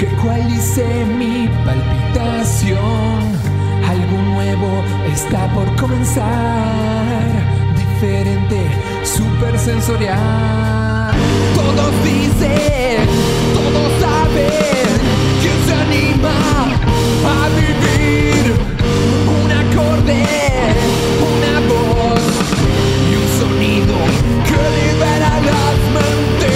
que ecualice mi palpitación. Algo nuevo está por comenzar, diferente, súper sensorial. Todos dicen, todos saben, ¿quién se anima a vivir? Un acorde, una voz y un sonido que libera las mentes.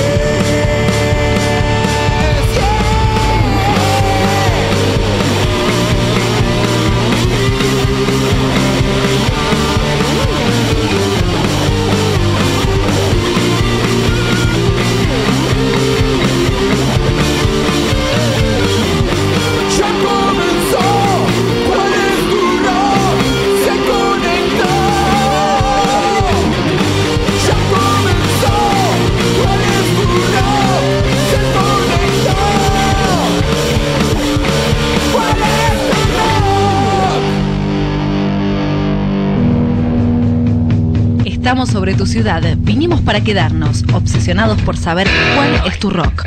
Estamos sobre tu ciudad, vinimos para quedarnos, obsesionados por saber cuál es tu rock.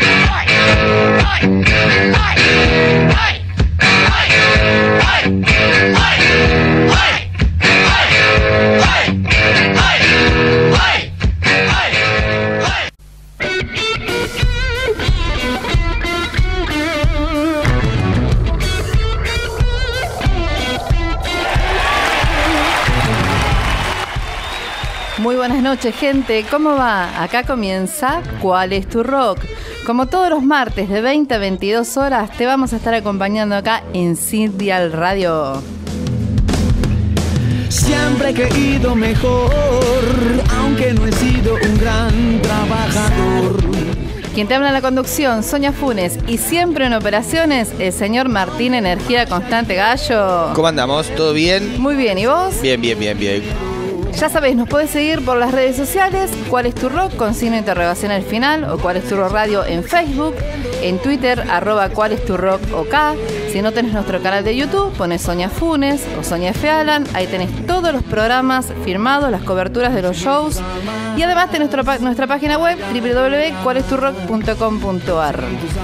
Muy buenas noches, gente. ¿Cómo va? Acá comienza ¿Cuál es tu rock? Como todos los martes de 20 a 22 horas te vamos a estar acompañando acá en Sindial Radio. Siempre he creído mejor, aunque no he sido un gran trabajador. Quien te habla en la conducción, Sonia Funes, y siempre en operaciones, el señor Martín Energía Constante Gallo. ¿Cómo andamos? ¿Todo bien? Muy bien, ¿y vos? Bien. Ya sabés, nos podés seguir por las redes sociales, ¿Cuál es tu rock? Con signo de interrogación al final, o ¿Cuál es tu rock radio? En Facebook, en Twitter, @cuál es tu rock OK. Si no tenés nuestro canal de YouTube, ponés Sonia Funes o Sonia F. Alan, ahí tenés todos los programas firmados, las coberturas de los shows, y además tenés nuestra página web, www.cualesturrock.com.ar.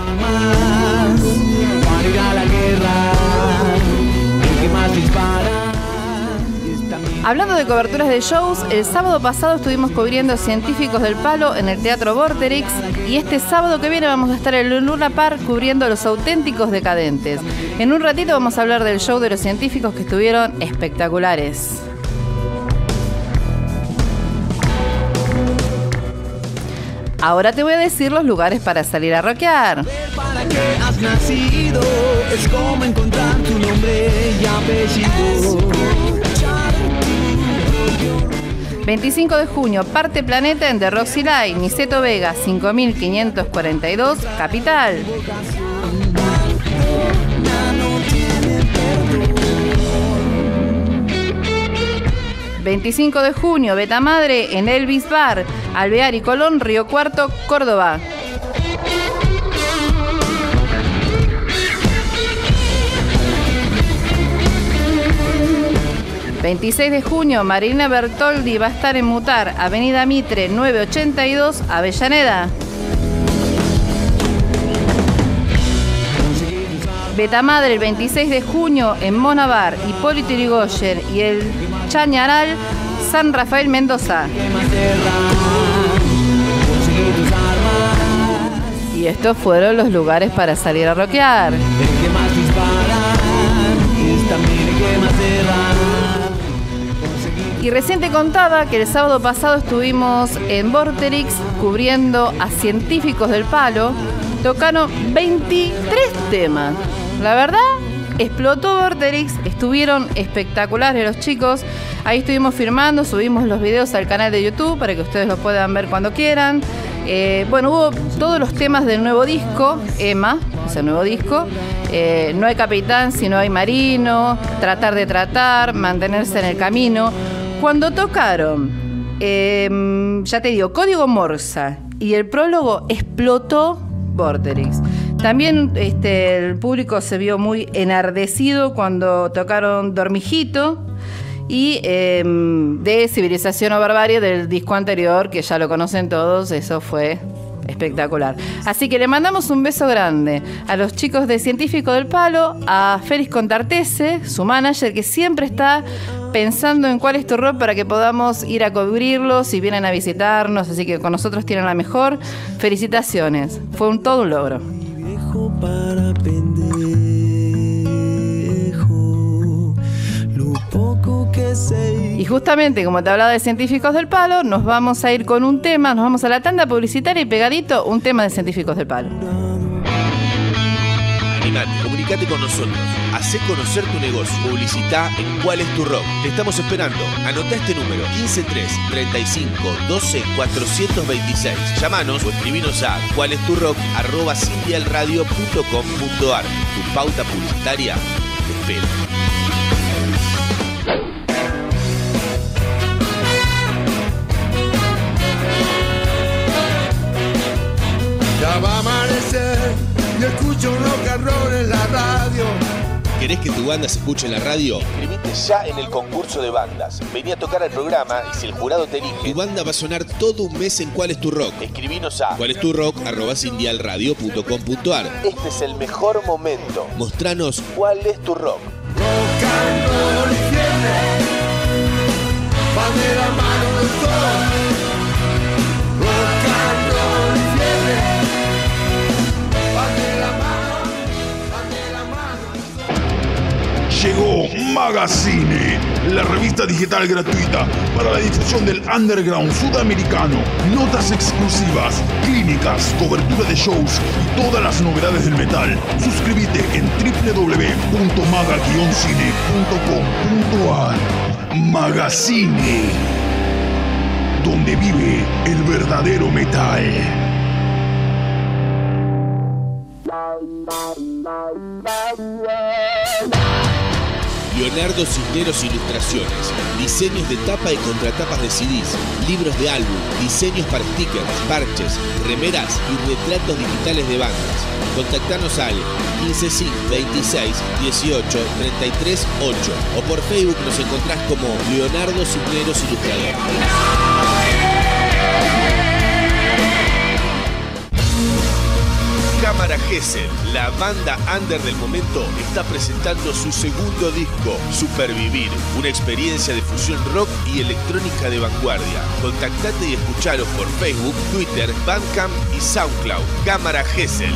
Hablando de coberturas de shows, el sábado pasado estuvimos cubriendo Científicos del Palo en el Teatro Vorterix, y este sábado que viene vamos a estar en el Luna Park cubriendo Los Auténticos Decadentes. En un ratito vamos a hablar del show de los científicos que estuvieron espectaculares. Ahora te voy a decir los lugares para salir a rockear. ¿Para qué has nacido? Es como encontrar tu nombre y apellido. 25 de junio, Parte Planeta en The Roxy Live, Niceto Vega, 5542, Capital. ...25 de junio, Beta Madre en Elvis Bar, Alvear y Colón, Río Cuarto, Córdoba. ...26 de junio, Marina Bertoldi va a estar en Mutar, Avenida Mitre 982, Avellaneda. Beta Madre el 26 de junio en Monabar, Hipólito Yrigoyen y el Chañaral, San Rafael, Mendoza. Y estos fueron los lugares para salir a rockear. Y recién te contaba que el sábado pasado estuvimos en Vorterix cubriendo a Científicos del Palo. Tocaron 23 temas. La verdad, explotó Vorterix, estuvieron espectaculares los chicos. Ahí estuvimos filmando, subimos los videos al canal de YouTube para que ustedes los puedan ver cuando quieran. Bueno, hubo todos los temas del nuevo disco, Emma, es el nuevo disco. No hay capitán si no hay marino, tratar de tratar, mantenerse en el camino. Cuando tocaron, ya te digo, Código Morsa y el prólogo, explotó Vorterix. También el público se vio muy enardecido cuando tocaron Dormijito y de Civilización o Barbarie del disco anterior, que ya lo conocen todos. Eso fue espectacular. Así que le mandamos un beso grande a los chicos de Científicos del Palo, a Félix Contartese, su manager, que siempre está pensando en cuál es tu rock para que podamos ir a cubrirlos si vienen a visitarnos, así que con nosotros tienen la mejor. Felicitaciones, fue todo un logro. Viejo para pendejo, lo poco que sé. Y justamente como te hablaba de Científicos del Palo, nos vamos a ir con un tema, nos vamos a la tanda publicitaria y pegadito un tema de Científicos del Palo. Animate, comunicate con nosotros. Hacé conocer tu negocio. Publicitá en ¿Cuál es tu rock? Te estamos esperando. Anotá este número: 153 35 12 426. Llámanos o escribinos a cualesturrock@sindialradio.com.ar. Tu pauta publicitaria te espera. Ya va a amanecer y escucho un rock and roll en la radio. ¿Querés que tu banda se escuche en la radio? Inscribite ya en el concurso de bandas. Vení a tocar al programa y si el jurado te elige, tu banda va a sonar todo un mes en ¿Cuál es tu rock? Escribinos a cualesturrock@sindialradio.com.ar. Este es el mejor momento. Mostranos cuál es tu rock. Rock and roll y fiebre, van de la mano los dos. Rock and roll y fiebre, van de la mano, van de la mano los dos. Llegó Magazine, la revista digital gratuita para la difusión del underground sudamericano. Notas exclusivas, clínicas, cobertura de shows y todas las novedades del metal. Suscríbete en www.maga-cine.com.ar. Magazine, donde vive el verdadero metal. Leonardo Cisneros Ilustraciones, diseños de tapa y contratapas de CDs, libros de álbum, diseños para stickers, parches, remeras y retratos digitales de bandas. Contactanos al 15 26 18 33 8 o por Facebook nos encontrás como Leonardo Cisneros Ilustrador. Cámara Gesell, la banda under del momento, está presentando su segundo disco, Supervivir, una experiencia de fusión rock y electrónica de vanguardia. Contactate y escuchalos por Facebook, Twitter, Bandcamp y SoundCloud. Cámara Gesell.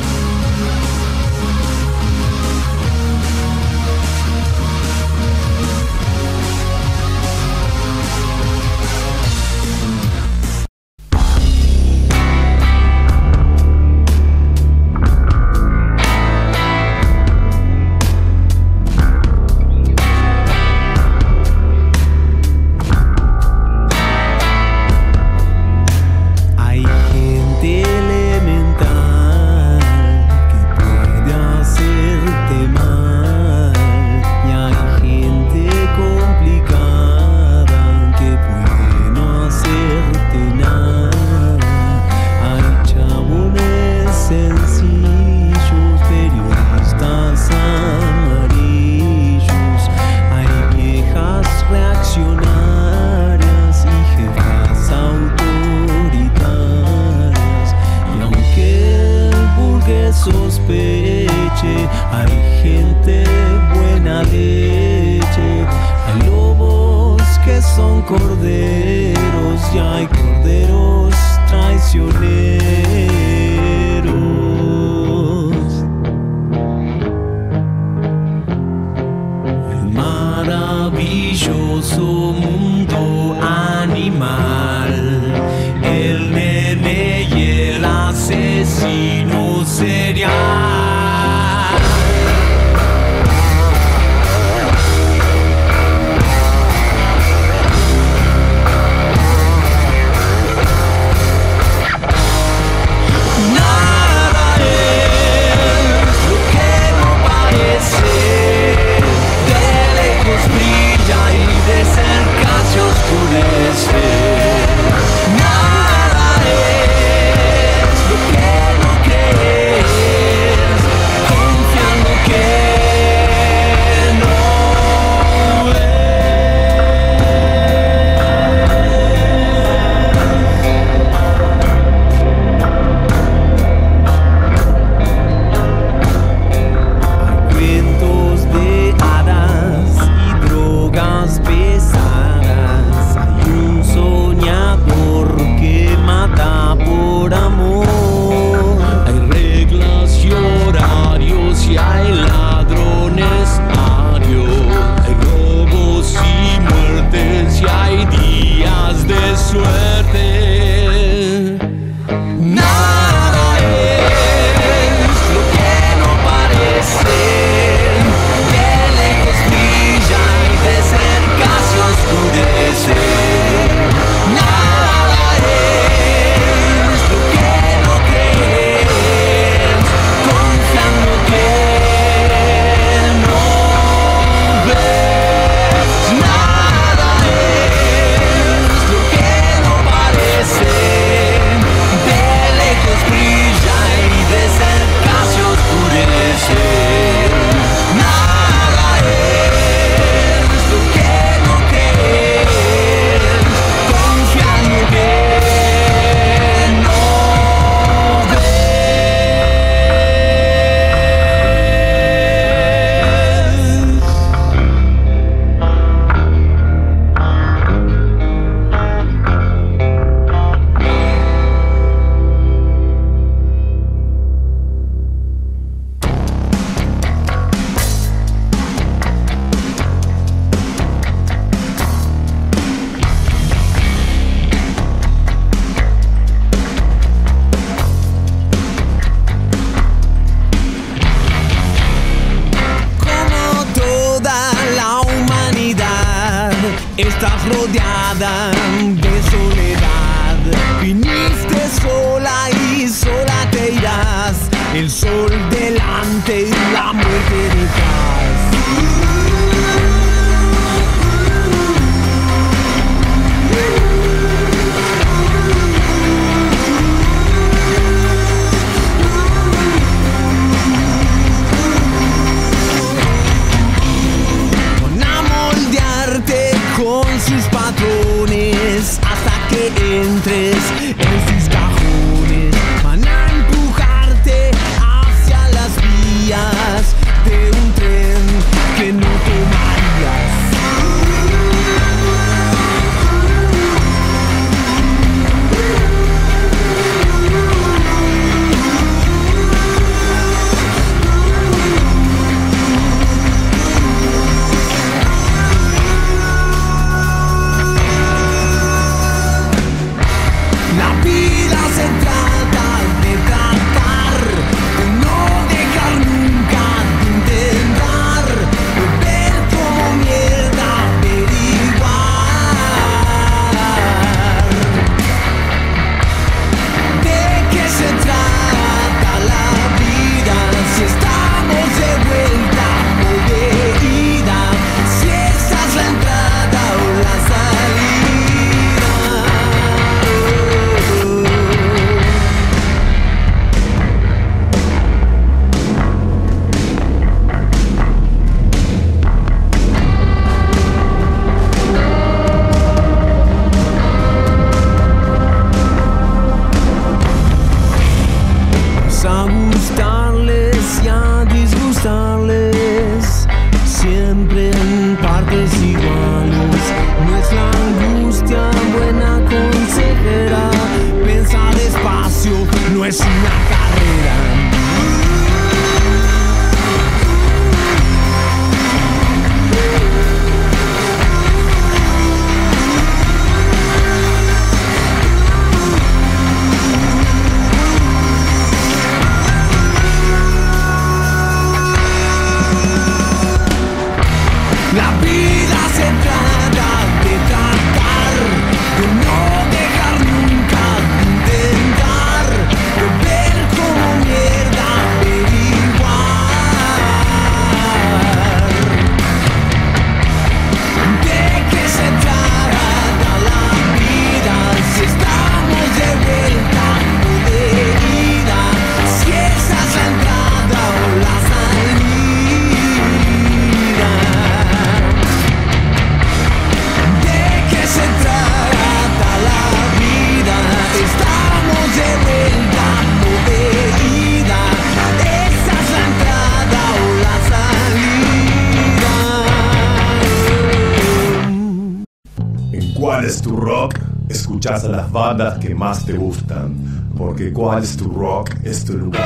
De lejos brilla y de cerca se estás rodeada de soledad. Viniste sola y sola te irás. El sol delante y la muerte detrás. Con sus patrones hasta que entres en sus cajones. Van a empujarte hacia las vías de un tren que no tomarías. La vida se trata de tratar, de no dejar nunca de intentar, de ver como mierda averiguar. ¿De qué se trata la vida si estamos de vuelta o de ida? Si esa es la entrada o la salida. A gustarles y a disgustarles, siempre en partes iguales. No es la angustia buena consejera, pensa despacio, no es una carrera. La vida se trata de tratar, de no dejar nunca de intentar, de ver como mierda averiguar. ¿De qué se trata la vida si estamos de vuelta o de ida? Si esa es la entrada o la salida. Se trata la vida, estamos de vuelta o de ida. Esa es la entrada o la salida. En ¿Cuál es tu rock? Escuchás a las bandas que más te gustan, porque ¿Cuál es tu rock? Es tu lugar.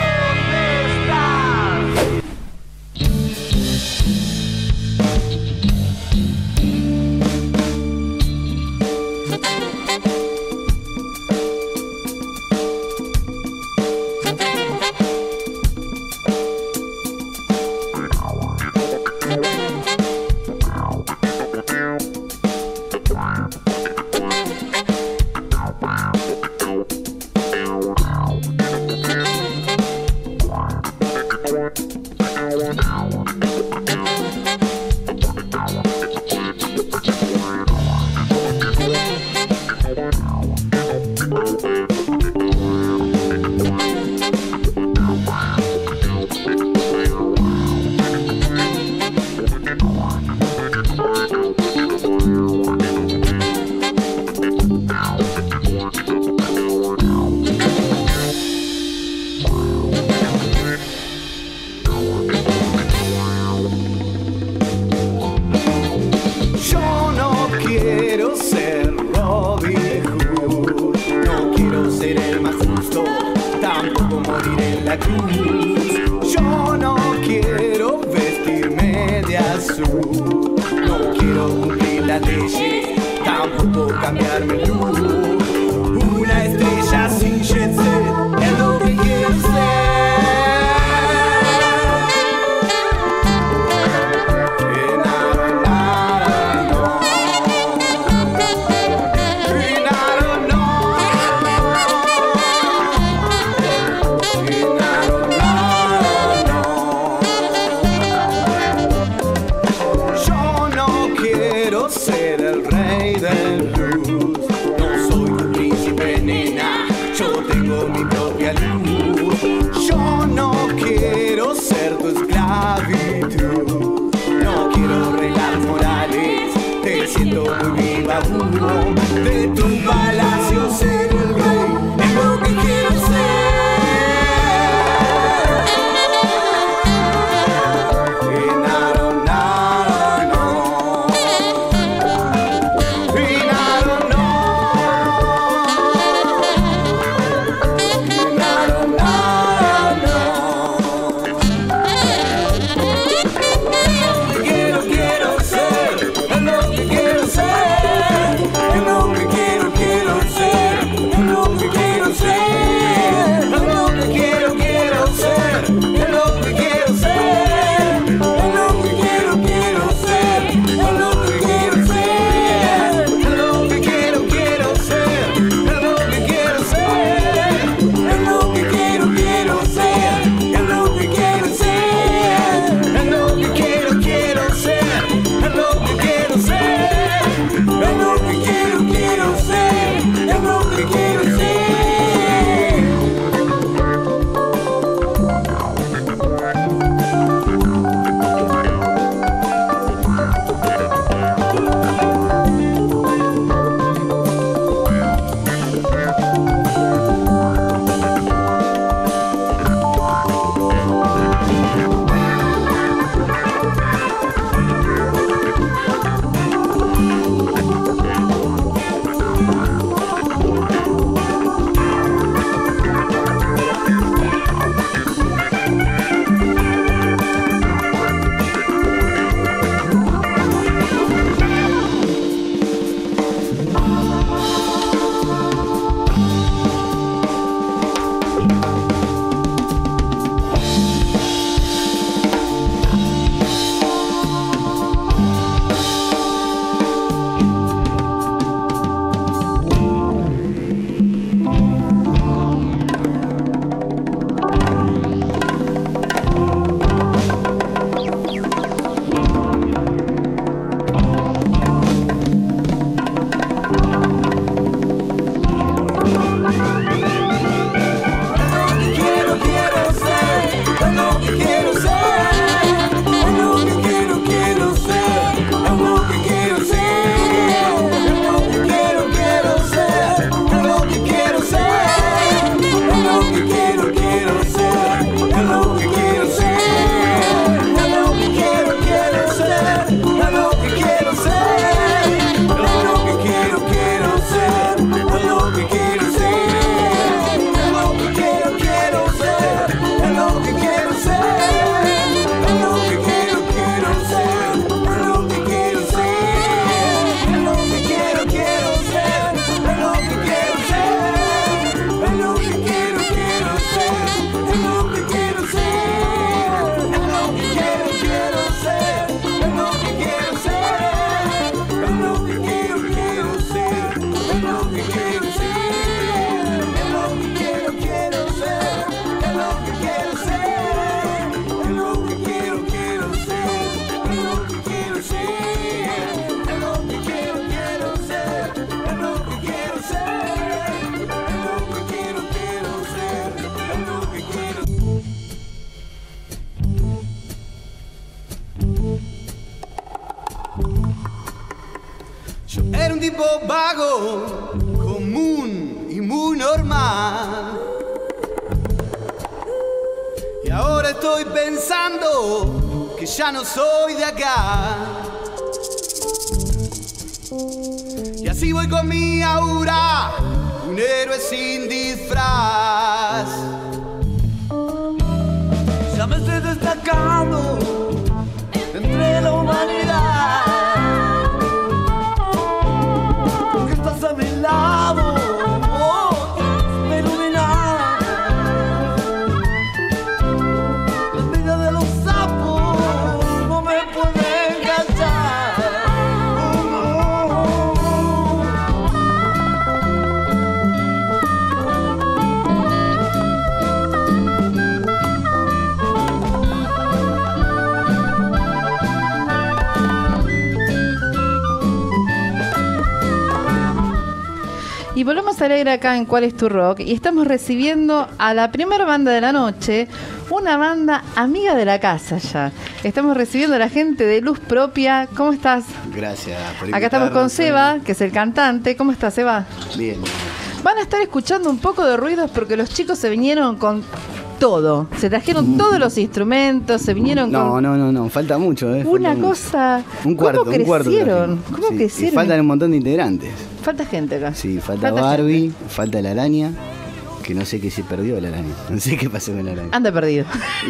cambiarme el look. Una estrella sin jet set es lo que quiero ser. ser el rey del blues. No soy tu príncipe, nena, yo tengo mi propia luz. Yo no quiero ser tu esclavitud. No quiero reglas morales, te siento muy viva. De tu palacio ser el rey es lo que quiero ser. Era un tipo vago, común y muy normal. Y ahora estoy pensando que ya no soy de acá. Y así voy con mi aura, un héroe sin disfraz. Ya me estoy destacando entre la humanidad. A mi lado, me ilumina. La envidia de los sapos no me puede enganchar. Y volvemos a leer acá en ¿Cuál es tu rock? Y estamos recibiendo a la primera banda de la noche, una banda amiga de la casa ya. Estamos recibiendo a la gente de Luz Propia. ¿Cómo estás? Gracias por Acá estamos con invitarnos. Seba, que es el cantante. ¿Cómo estás, Seba? Bien. Van a estar escuchando un poco de ruidos porque los chicos se vinieron con todo. Se trajeron todos los instrumentos, se vinieron con No, falta mucho, una falta mucho. cosa. Un cuarto, ¿Cómo un cuarto. crecieron? trajimos. ¿Cómo Sí, crecieron? y faltan un montón de integrantes. Falta gente acá. Sí, falta Barbie, falta la araña, que no sé qué se perdió la araña. No sé qué pasó con la araña. Anda perdido.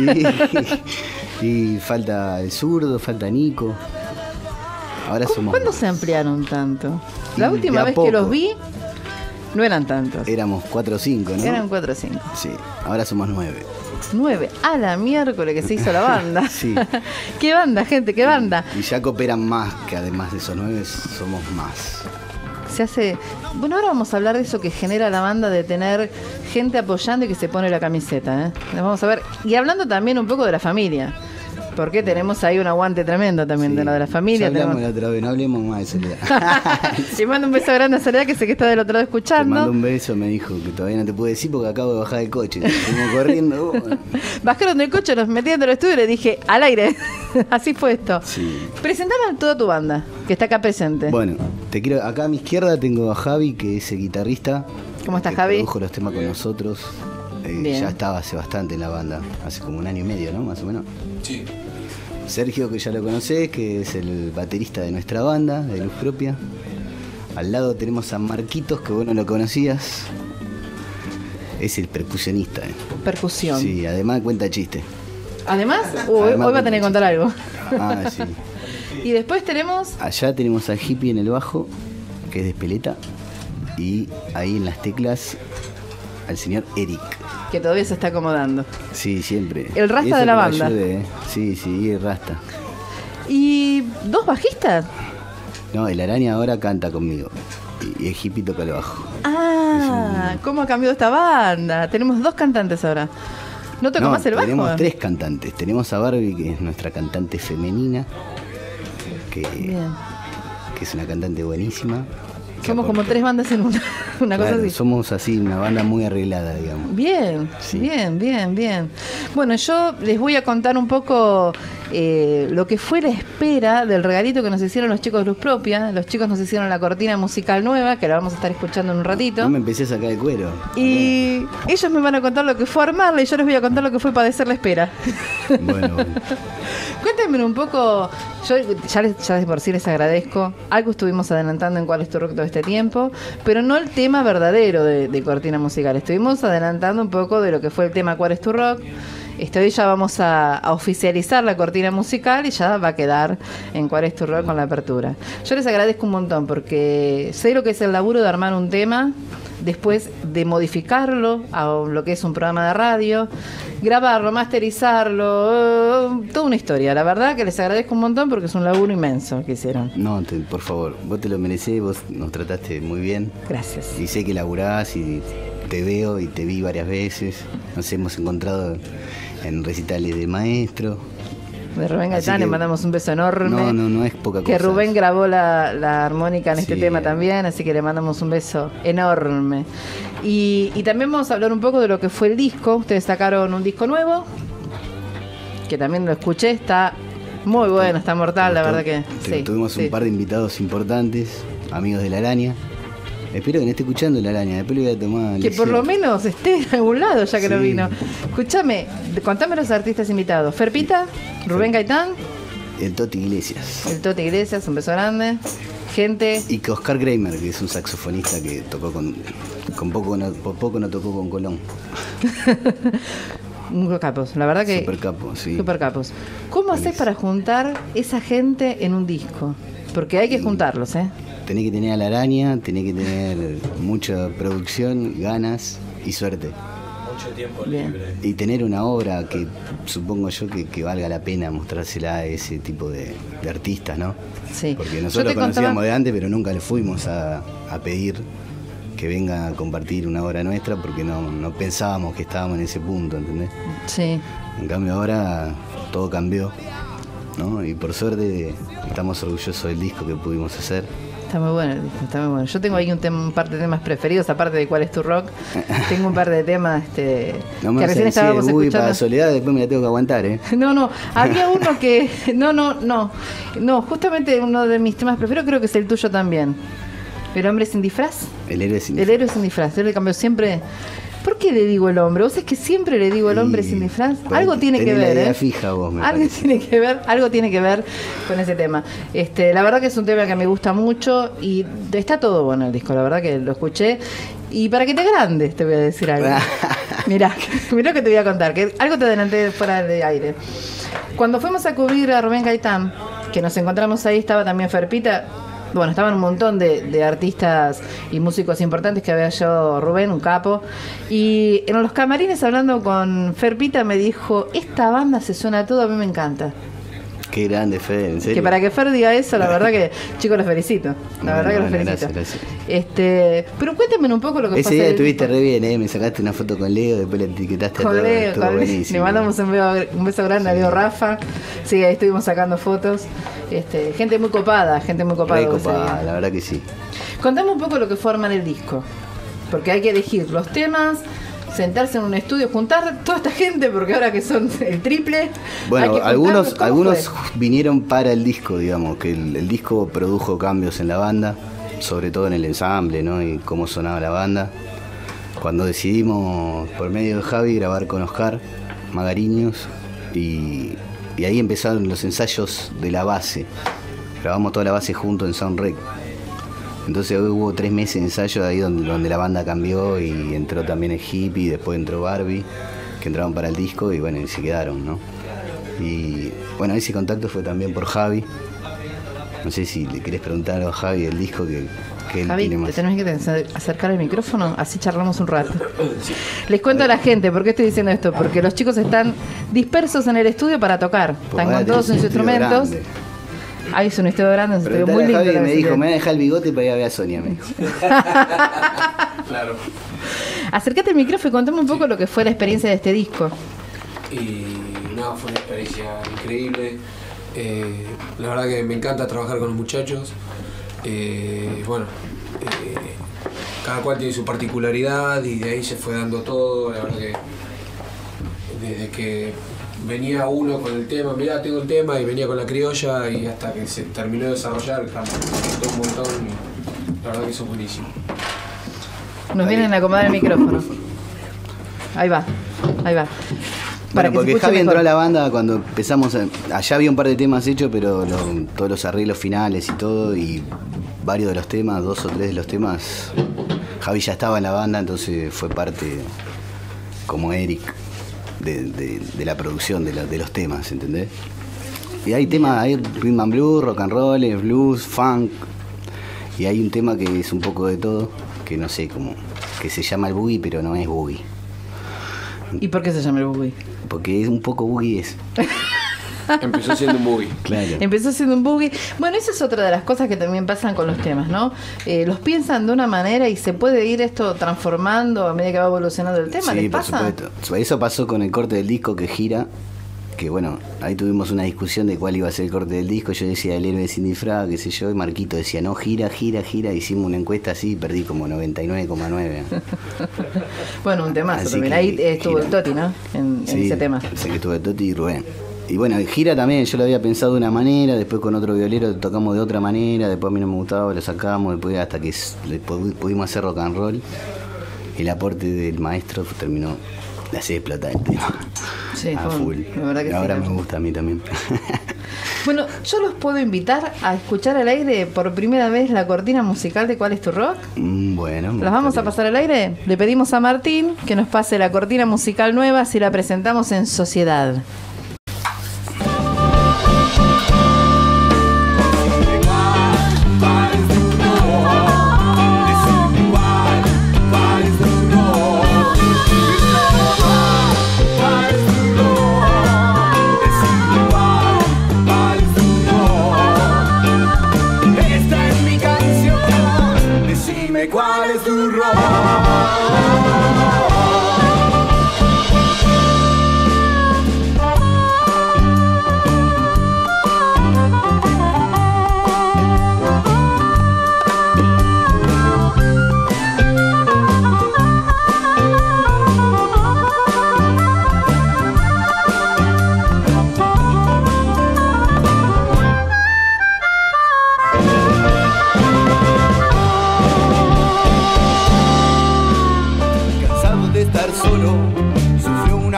Y falta el zurdo, falta Nico. Ahora somos ¿Cuándo más. se ampliaron tanto? La Y de última a vez poco. que los vi, no eran tantos. Éramos 4 o 5, ¿no? Eran 4 o 5. Sí, ahora somos 9. 9. A la miércoles que se hizo la banda. Sí. ¿Qué banda, gente? ¿Qué banda? Y ya cooperan más, que además de esos 9 somos más. Se hace. Bueno, ahora vamos a hablar de eso que genera la banda de tener gente apoyando y que se pone la camiseta, ¿eh? Vamos a ver. Y hablando también un poco de la familia. Porque tenemos ahí un aguante tremendo también Sí. de la familia. Ya hablamos tenemos- la otra vez, no hablemos más de Soledad. Le mando un beso grande a Soledad, que sé que está del otro lado Te mando escuchando. un beso, me dijo que todavía no te puedo decir porque acabo de bajar del coche. Fuimos corriendo. Bajaron del coche, los metí dentro del estudio y le dije, al aire. Así fue esto. Sí. Presentame a toda tu banda, que está acá presente. Bueno, te quiero. Acá a mi izquierda tengo a Javi, que es el guitarrista. ¿Cómo estás, que Javi? Produjo los temas con nosotros. Bien. Ya estaba hace bastante en la banda, hace como 1 año y medio, ¿no? Más o menos. Sí. Sergio, que ya lo conocés, que es el baterista de nuestra banda, de Luz Propia. Al lado tenemos a Marquitos, que vos no lo conocías. Es el percusionista. Percusión. Sí, además cuenta chiste. Además, Además, hoy va a tener que contar algo. Ah, sí. Y después tenemos. Allá tenemos al hippie en el bajo, que es de Espeleta. Y ahí en las teclas, al señor Eric. Que todavía se está acomodando. Sí, siempre. El rasta Y eso de la que lo banda. ayude, ¿eh? Sí, el rasta. Y 2 bajistas. No, el araña ahora canta conmigo. Y el hippie toca el bajo. Ah, ¿cómo ha cambiado esta banda? Tenemos 2 cantantes ahora. ¿No toca más el bajo? tenemos 3 cantantes. Tenemos a Barbie, que es nuestra cantante femenina. Que Bien. es una cantante buenísima. que Somos como aporta- 3 bandas en una. Una Claro, cosa así. somos así, una banda muy arreglada, digamos. Bien, Sí. bien. Bueno, yo les voy a contar un poco lo que fue la espera del regalito que nos hicieron los chicos de Luz Propia. Los chicos nos hicieron la cortina musical nueva, que la vamos a estar escuchando en un ratito. No me empecé a sacar el cuero. Y ellos me van a contar lo que fue armarla y yo les voy a contar lo que fue padecer la espera. Bueno, Cuéntenme un poco, yo ya de por sí les agradezco. Algo estuvimos adelantando en Cuál es tu rock todo este tiempo, pero no el tema verdadero de cortina musical. Estuvimos adelantando un poco de lo que fue el tema Cuál es tu rock. Hoy ya vamos a oficializar la cortina musical y ya va a quedar en Cuál es tu rock con la apertura. Yo les agradezco un montón porque sé lo que es el laburo de armar un tema, después de modificarlo a lo que es un programa de radio, grabarlo, masterizarlo, toda una historia. La verdad que les agradezco un montón porque es un laburo inmenso que hicieron. no, por favor, vos te lo merecés, vos nos trataste muy bien. Gracias. Y sé que laburás y te veo y te vi varias veces. Nos hemos encontrado en recitales de maestro. De Rubén Así Gaitán le que- mandamos un beso enorme. No es poca cosa. Que Rubén grabó la armónica en este Sí. tema también, así que le mandamos un beso enorme. Y también vamos a hablar un poco de lo que fue el disco. Ustedes sacaron un disco nuevo, que también lo escuché, está muy bueno, está mortal, la verdad que sí. Tuvimos sí. un par de invitados importantes, amigos de la araña. Espero que no esté escuchando la araña, después le voy a tomar. Que por lección. lo menos esté en algún lado ya que no Sí. vino. Escúchame, contame los artistas invitados. Ferpita, Rubén Gaitán, El Toti Iglesias. el Tote Iglesias, un beso grande. Gente, Y que Oscar Kramer, que es un saxofonista que tocó por poco no tocó con Colón. muy capos, la verdad que Super capo, sí. super capos. ¿Cómo haces para juntar esa gente en un disco? Porque hay que juntarlos, ¿eh? Tenés que tener a la araña, tenés que tener mucha producción, ganas y suerte. Bien. Y tener una obra que supongo yo que valga la pena mostrársela a ese tipo de artistas, ¿no? Sí. Porque Yo nosotros te lo conocíamos contaba- de antes, pero nunca le fuimos a pedir que venga a compartir una obra nuestra porque no pensábamos que estábamos en ese punto, ¿entendés? Sí. En cambio ahora todo cambió, ¿no? Y por suerte estamos orgullosos del disco que pudimos hacer. Está muy bueno el disco, está muy bueno. Yo tengo ahí un par de temas preferidos, aparte de cuál es tu rock. Tengo un par de temas No me que vas a recién decir estábamos Boogie escuchando. para Soledad, después me la tengo que aguantar, ¿eh? No, había uno que... No, justamente uno de mis temas preferidos creo que es el tuyo también. ¿El hombre sin disfraz? El héroe sin El héroe sin disfraz. Yo le cambio siempre... ¿Por qué le digo el hombre? ¿Vos es que siempre le digo el hombre sin disfraz? Algo tiene que tenés ver, la idea ¿eh? fija vos, me Algo parece. tiene que ver con ese tema. La verdad que es un tema que me gusta mucho y está todo bueno el disco, la verdad que lo escuché. Y para que te agrandes te voy a decir algo. Mirá que te voy a contar, que algo te adelanté fuera de aire. Cuando fuimos a cubrir a Rubén Gaitán, que nos encontramos ahí, estaba también Ferpita. Bueno, estaban un montón de artistas y músicos importantes que había llevado Rubén, un capo. Y en los camarines, hablando con Ferpita, me dijo, esta banda se suena todo, a mí me encanta. Qué grande, Fede, en serio. Que para que Fer diga eso, la verdad que, chicos, los felicito. La verdad que los felicito. Gracias. Pero cuéntame un poco lo que Ese pasa. día estuviste re bien, ¿eh? Me sacaste una foto con Leo, después le etiquetaste a Con todo. Leo, Estuvo buenísimo. le mandamos un beso grande a Leo Rafa. Sí, ahí estuvimos sacando fotos. Gente muy copada Re ese copada, día. la verdad que sí. Contame un poco lo que forman el disco. Porque hay que elegir los temas, sentarse en un estudio, juntar toda esta gente, porque ahora que son el triple. hay Bueno, que juntarlos. ¿Cómo algunos fue? vinieron para el disco, digamos, que el disco produjo cambios en la banda, sobre todo en el ensamble, ¿no? Y cómo sonaba la banda. Cuando decidimos, por medio de Javi, grabar con Oscar Magariños, y ahí empezaron los ensayos de la base. Grabamos toda la base junto en Soundrec. Entonces hubo 3 meses de ensayo ahí donde la banda cambió y entró también el Hippie, después entró Barbie, que entraron para el disco y bueno, y se quedaron, ¿no? Y bueno, ese contacto fue también por Javi. No sé si le querés preguntar a Javi el disco que él Javi, tiene te más. tenés que acercar el micrófono, así charlamos un rato. Les cuento a la gente, ¿por qué estoy diciendo esto? Porque los chicos están dispersos en el estudio para tocar. Están con todos sus instrumentos. Ahí es un estudio grande, un estudio muy Preguntale a lindo. Javi, la me dijo, verdad. me va a dejar el bigote para ir a ver a Sonia, me dijo. Claro. Acércate al micrófono y contame un poco lo que fue la experiencia de este disco. Y nada, fue una experiencia increíble. La verdad que me encanta trabajar con los muchachos. Cada cual tiene su particularidad y de ahí se fue dando todo. La verdad que desde que venía uno con el tema, mirá, tengo el tema, y venía con la criolla, y hasta que se terminó de desarrollar, cantó un montón, y la verdad que eso es buenísimo. Nos vienen a acomodar el micrófono. Ahí va. Para Bueno, que porque se escuche Javi entró mejor. a la banda cuando empezamos. Allá había un par de temas hechos, pero todos los arreglos finales y todo, y varios de los temas, 2 o 3 de los temas, Javi ya estaba en la banda, entonces fue parte, como Eric, de la producción de los temas, ¿entendés? Y hay temas, hay rhythm and blues, rock and roll, blues, funk, y hay un tema que es un poco de todo, que no sé cómo, que se llama el boogie, pero no es boogie. ¿Y por qué se llama el boogie? Porque es un poco boogie es. Empezó siendo un movie. Claro. Empezó siendo un boogie. Bueno, esa es otra de las cosas que también pasan con los temas, ¿no? Los piensan de una manera y se puede ir esto transformando a medida que va evolucionando el tema. Sí, ¿Les por pasa? supuesto. Eso pasó con el corte del disco que gira, que bueno, ahí tuvimos una discusión de cuál iba a ser el corte del disco. Yo decía el héroe sin disfraz, qué sé yo, y Marquito decía, no, gira. Hicimos una encuesta así y perdí como 99,9. Bueno, un temazo Así también. que Ahí estuvo gira. el Toti, ¿no? En Sí, ese tema. sé que estuve Toti y Rubén. Y bueno, gira también, yo lo había pensado de una manera, después con otro violero tocamos de otra manera, después a mí no me gustaba, lo sacamos, después hasta que pudimos hacer rock and roll. El aporte del maestro terminó de hacer explotar el tema. Sí, a fue un- full. la verdad que sí, Ahora la me verdad. gusta a mí también. Bueno, yo los puedo invitar a escuchar al aire por primera vez la cortina musical de ¿Cuál es tu rock? Bueno. me ¿Las vamos a gustaría. pasar al aire? Le pedimos a Martín que nos pase la cortina musical nueva si la presentamos en Sociedad. Esta es mi canción, decime cuál es tu rol.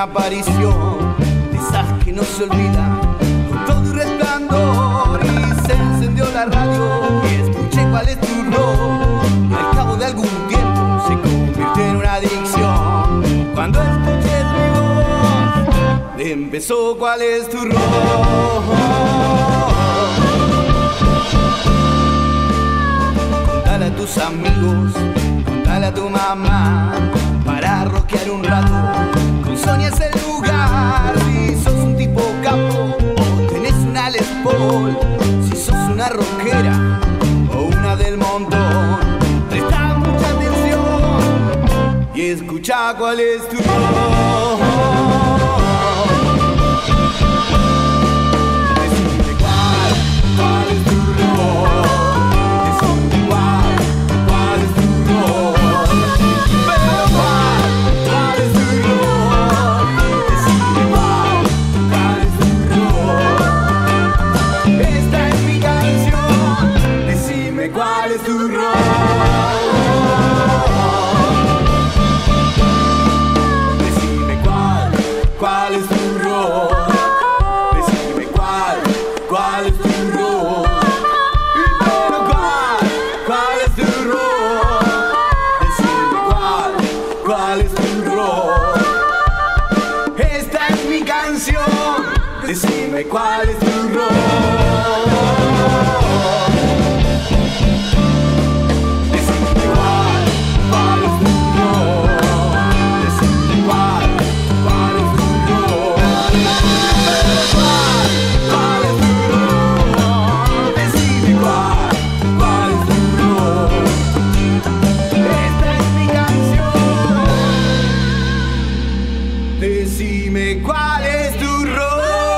aparición de esas que no se olvidan con todo un resplandor. Y se encendió la radio y escuché cuál es tu rock. Y al cabo de algún tiempo se convirtió en una adicción. Cuando escuché mi voz, empezó cuál es tu rock. Contale a tus amigos, contale a tu mamá, para rockear un rato, con Sonia es el lugar. Si sos un tipo capo o tenés una Les Paul, si sos una rockera o una del montón, presta mucha atención y escucha cuál es tu rock. Decime cuál es tu rock. Decime cuál es tu rock. Pero cuál es tu rock. Decime cuál es tu rock. Esta es mi canción. Decime cuál es tu rock. Decime cuál es tu rock. Decime cuál es tu rock. Pero cuál es tu rock. Decime cuál es tu rock. Esta es mi canción. Decime cuál es tu rock. Decime cuál es tu rock. Decime cuál es tu rock. Cuál es tu rock. Decime cuál es tu rock. Esta es mi canción. Decime cuál es tu rock.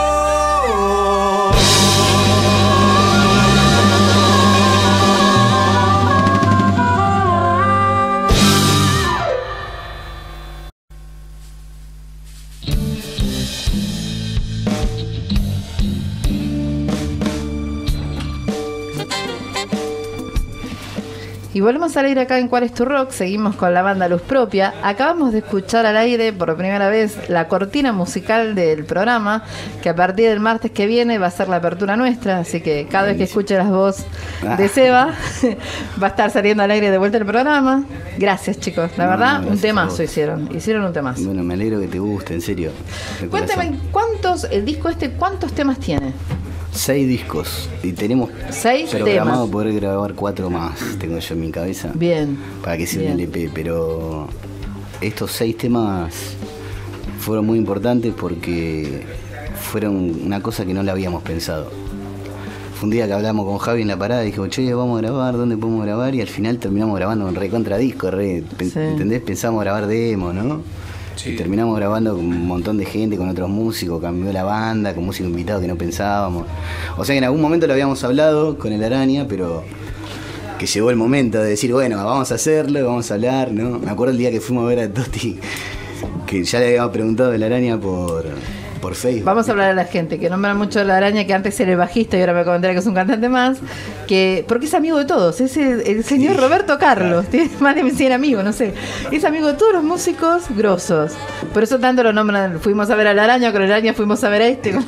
Y volvemos al aire acá en ¿Cuál es tu rock? Seguimos con la banda Luz Propia. Acabamos de escuchar al aire por primera vez la cortina musical del programa, que a partir del martes que viene va a ser la apertura nuestra, así que cada vez que escuche la voz de Seba va a estar saliendo al aire de vuelta el programa. Gracias, chicos, la verdad, un temazo hicieron un temazo. Bueno, me alegro que te guste, en serio. de Cuéntame, corazón. el disco ¿cuántos temas tiene? 6 discos y tenemos 6 programado temas. poder grabar 4 más, tengo yo en mi cabeza. Bien. Para que sea bien. un LP, pero estos 6 temas fueron muy importantes porque fueron una cosa que no la habíamos pensado. Fue un día que hablamos con Javi en la parada y dijimos, che, vamos a grabar, ¿dónde podemos grabar? Y al final terminamos grabando un recontra disco, ¿entendés? Pensamos grabar demo, ¿no? Sí. Y terminamos grabando con un montón de gente, con otros músicos, cambió la banda, con músicos invitados que no pensábamos. O sea que en algún momento lo habíamos hablado con el Araña, pero que llegó el momento de decir, bueno, vamos a hacerlo, vamos a hablar, ¿no? Me acuerdo el día que fuimos a ver a Toti, que ya le habíamos preguntado el Araña por Facebook. Vamos a hablar a la gente que nombra mucho a la Araña, que antes era el bajista y ahora me comentará que es un cantante más, porque es amigo de todos, es el señor Sí, Roberto Carlos, claro. tiene más de 100 amigos, no sé, es amigo de todos los músicos grosos, por eso tanto lo nombran. Fuimos a ver a la Araña, con la Araña fuimos a ver a este.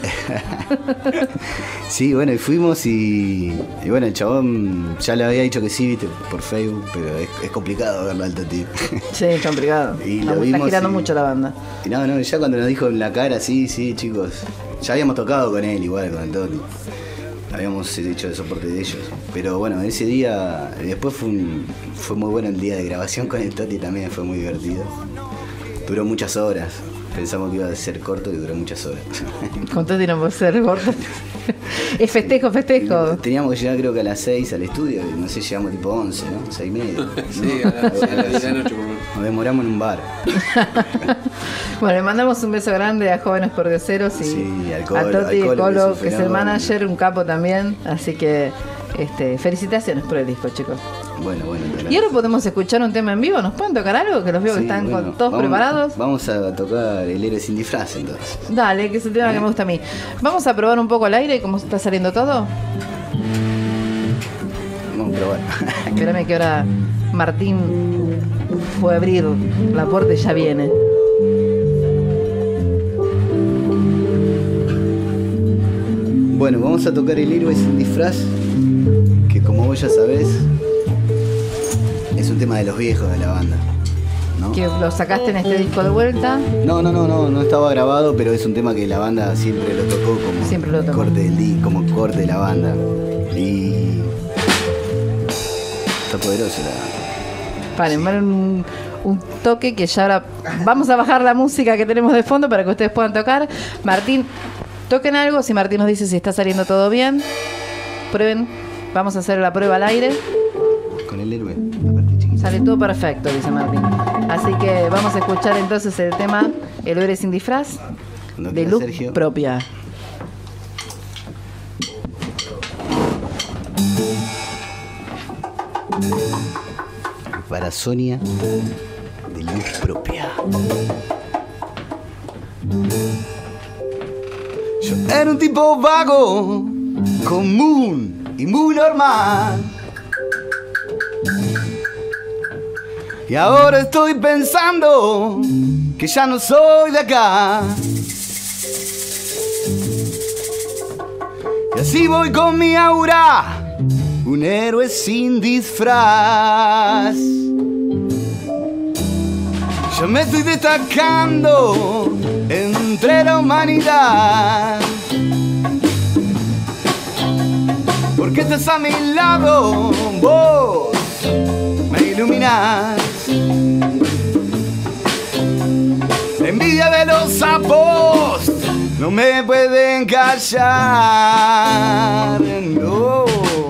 Sí, bueno, y fuimos y bueno, el chabón ya le había dicho que sí, viste, por Facebook, pero es complicado verlo al Toti. Sí, es complicado. Y lo Está vimos girando y- mucho la banda. Y no, ya cuando nos dijo en la cara, sí, chicos, ya habíamos tocado con él igual, con el Toti. Habíamos hecho el soporte de ellos. Pero bueno, ese día, después fue muy bueno el día de grabación con el Toti también, fue muy divertido. Duró muchas horas. Pensamos que iba a ser corto y duró muchas horas. Con todo tiene que ser gordo. Es festejo. Teníamos que llegar creo que a las 6 al estudio y no sé, llegamos tipo 11, ¿no? 6:30. Sí, a las 10 de la noche. Nos demoramos en un bar. Bueno, le mandamos un beso grande a Jóvenes por Dioseros y Sí, al a Colo, Toti al Colo, Colo, que que es es un el fenómeno. manager, un capo también. Así que felicitaciones por el disco, chicos. Bueno, Y ahora podemos escuchar un tema en vivo. ¿Nos pueden tocar algo? Que los veo que sí, están bueno, todos vamos- preparados. Vamos a tocar El héroe sin disfraz entonces. Dale, que es el tema que me gusta a mí. Vamos a probar un poco al aire cómo está saliendo todo. Vamos a probar. Espérame que ahora Martín fue a abrir la puerta y ya viene. Bueno, vamos a tocar El héroe sin disfraz, que como vos ya sabés, es un tema de los viejos de la banda, ¿no? Que lo sacaste en este disco de vuelta. No estaba grabado, pero es un tema que la banda siempre lo tocó como Siempre lo tocó. como corte de la banda. Y está poderoso la banda. Paren, un toque que ya ahora vamos a bajar la música que tenemos de fondo para que ustedes puedan tocar. Martín, toquen algo. Si Martín nos dice si está saliendo todo bien, prueben. Vamos a hacer la prueba al aire. Con el héroe, la parte chiquita. Sale todo perfecto, dice Martín. Así que vamos a escuchar entonces el tema El héroe sin disfraz Cuando de quiera, Luz Sergio. Propia. Para Sonia de Luz Propia. Yo era un tipo vago, común y muy normal. Y ahora estoy pensando que ya no soy de acá. Y así voy con mi aura, un héroe sin disfraz. Yo me estoy destacando entre la humanidad, porque estás a mi lado, vos me iluminás. La envidia de los sapos no me pueden callar, no.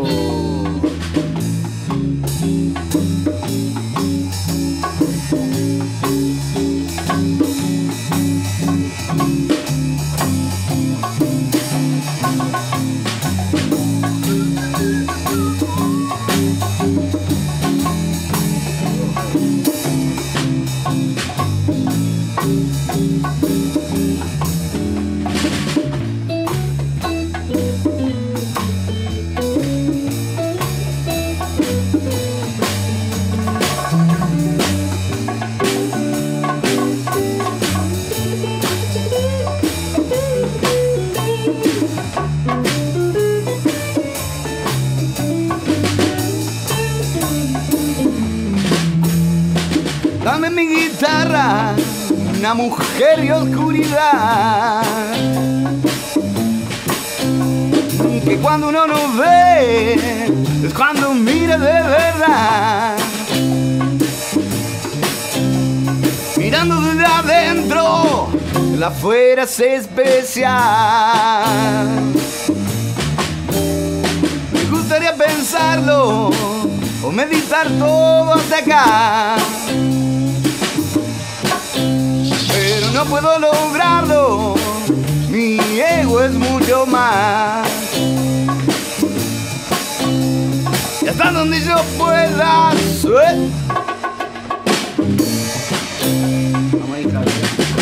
Dame mi guitarra, una mujer y oscuridad, que cuando uno no ve es cuando mira de verdad. Mirando desde adentro, el afuera es especial. Me gustaría pensarlo o meditar todo hasta acá, pero no puedo lograrlo, mi ego es mucho más. Y hasta donde yo pueda, vamos ahí, Javier.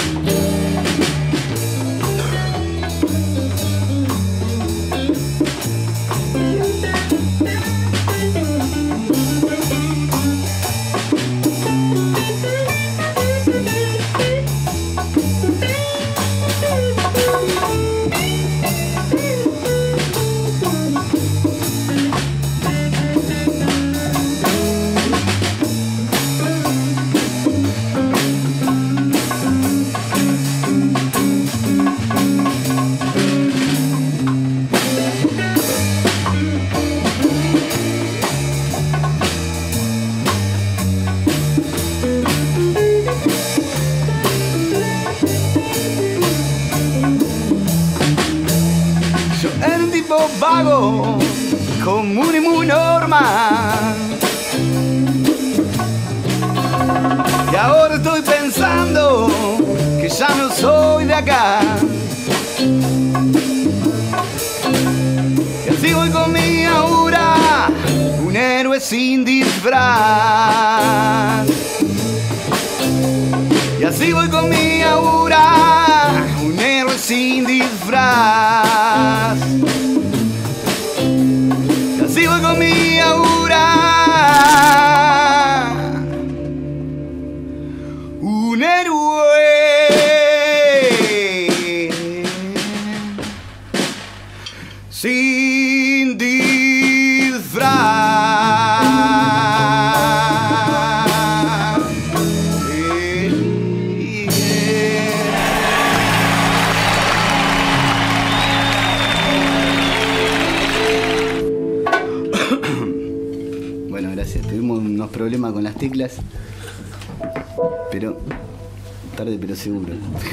Yo era un tipo vago, común y muy normal, y ahora estoy pensando que ya no soy de acá. Y así voy con mi aura, un héroe sin disfraz. Y así voy con mi aura, un héroe sin disfraz. Y así voy con mi aura, un héroe problemas con las teclas. Pero tarde pero seguro.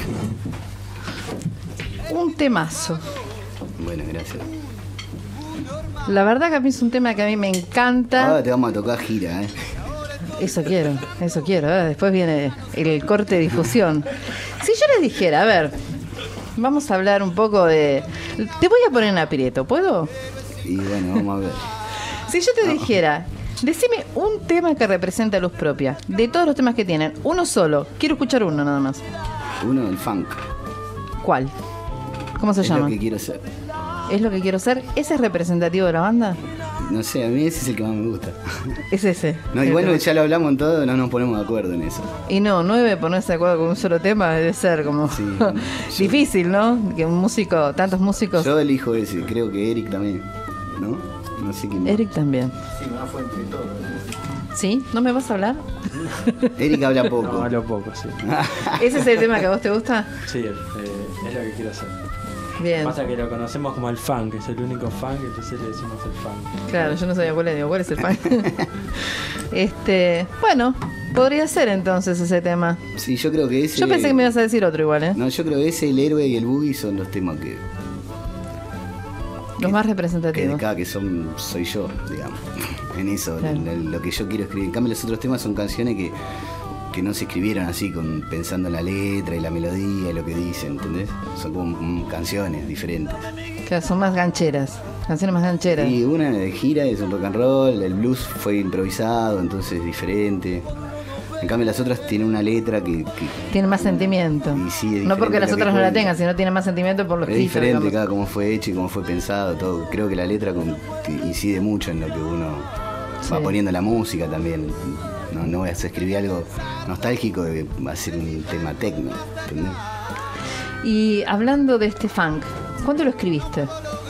Un temazo. Bueno, gracias. La verdad que a mí es un tema que a mí me encanta. Ahora te vamos a tocar gira, ¿eh? Eso quiero. Después viene el corte de difusión. Si yo les dijera, a ver, vamos a hablar un poco de... Te voy a poner en aprieto, ¿puedo? Y bueno, vamos a ver. Si yo te dijera, decime un tema que representa Luz Propia, de todos los temas que tienen, uno solo, quiero escuchar uno nada más. Uno, el funk. ¿Cuál? ¿Cómo se llama? Es lo que quiero ser. ¿Es lo que quiero ser? ¿Ese es representativo de la banda? No sé, a mí ese es el que más me gusta. Es ese. No, igual ya lo hablamos en todo, no nos ponemos de acuerdo en eso. Y no, 9 ponerse de acuerdo con un solo tema debe ser como Sí, difícil, ¿no? Que un músico, tantos músicos. Yo elijo ese, creo que Eric también, ¿no? No sé quién. Eric también. Sí, más fue entre todos. ¿Sí? ¿No me vas a hablar? Eric habla poco. No, hablo poco, sí. ¿Ese es el tema que a vos te gusta? Sí, es lo que quiero hacer. Bien. Pasa que lo conocemos como el funk, es el único funk, entonces le decimos el funk. Claro, yo no sabía cuál es, digo, ¿cuál es el fan? Bueno, podría ser entonces ese tema. Sí, yo creo que ese... Yo pensé que me ibas a decir otro igual, ¿eh? No, yo creo que ese, el héroe y el boogie son los temas que Los más de representativos. cada que soy yo, digamos. En eso, Claro. lo que yo quiero escribir. En cambio, los otros temas son canciones que no se escribieron así, pensando en la letra y la melodía y lo que dicen, ¿entendés? Son como canciones diferentes. Claro, son más gancheras. Canciones más gancheras. Y una de gira es un rock and roll, el blues fue improvisado, entonces es diferente. En cambio, las otras tienen una letra que Tiene más sentimiento. Y sí, es No porque diferente las lo que otras no la cuenta. tengan, sino tiene más sentimiento por lo es escrito. diferente digamos. cada cómo fue hecho y cómo fue pensado, todo. Creo que la letra que incide mucho en lo que uno va Sí. poniendo la música también. No voy a escribir algo nostálgico de va a ser un tema techno, ¿entendés? Y hablando de este funk, ¿cuándo lo escribiste?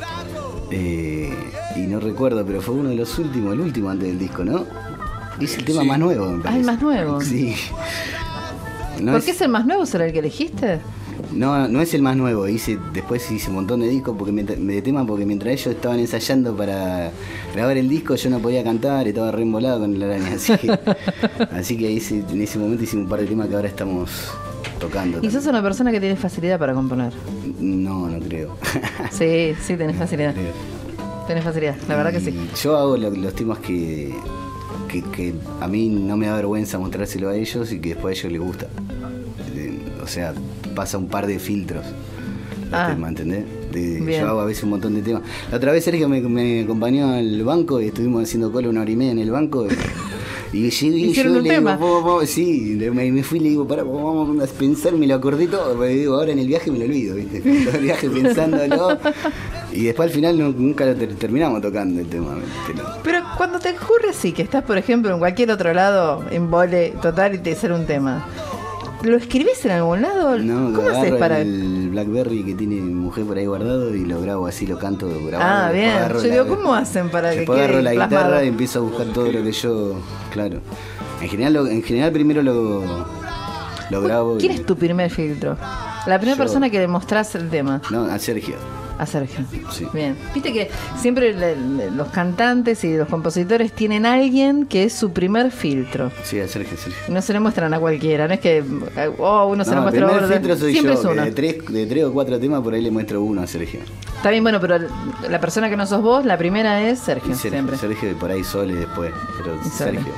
Y no recuerdo, pero fue uno de los últimos, el último antes del disco, ¿no? Es el tema Sí. más nuevo, me parece. el más nuevo. Sí. No ¿Por qué es el más nuevo? ¿Será el que elegiste? No es el más nuevo, después hice un montón de discos de temas porque mientras ellos estaban ensayando para grabar el disco yo no podía cantar, estaba re embolado con el araña, así que en ese momento hice un par de temas que ahora estamos tocando. Y sos una persona que tiene facilidad para componer. No creo. Sí, tenés facilidad. Creo. Tenés facilidad, la verdad que sí. Y yo hago los temas que a mí no me da vergüenza mostrárselo a ellos y que después a ellos les gusta. O sea, pasa un par de filtros los temas, ¿entendés? Bien. Yo hago a veces un montón de temas. La otra vez Sergio me acompañó al banco y estuvimos haciendo cola 1 hora y media en el banco. Y llegué y ¿Hicieron yo un le tema? digo, sí, me fui y le digo, pará, vamos a pensar, me lo acordé todo, porque digo, ahora en el viaje me lo olvido, ¿viste? Todo el viaje pensándolo. Y después al final nunca lo terminamos tocando el tema. Pero cuando te ocurre así, que estás por ejemplo en cualquier otro lado, en vole total y te sale un tema, ¿lo escribís en algún lado? No, ¿Cómo haces agarro para...? el Blackberry que tiene mi mujer por ahí guardado y lo grabo así, lo canto grabado. Ah, bien. Yo digo, ¿cómo hacen para que después agarro quede la plasmado? guitarra y empiezo a buscar todo lo que yo... Claro. En general primero lo grabo. ¿Quién es tu primer filtro? La primera Yo. persona que le mostrás el tema. No, a Sergio. A Sergio. Sí. Bien. Viste que siempre los cantantes y los compositores tienen a alguien que es su primer filtro. Sí, a Sergio. No se le muestran a cualquiera, no es que uno se le No, el muestra a primer otro. filtro soy Siempre yo, es que uno. de tres o cuatro temas por ahí le muestro uno a Sergio. Está bien, bueno, pero la persona que no sos vos, la primera es Sergio, Y siempre. Sergio por ahí Sole después, pero Y Sole. Sergio.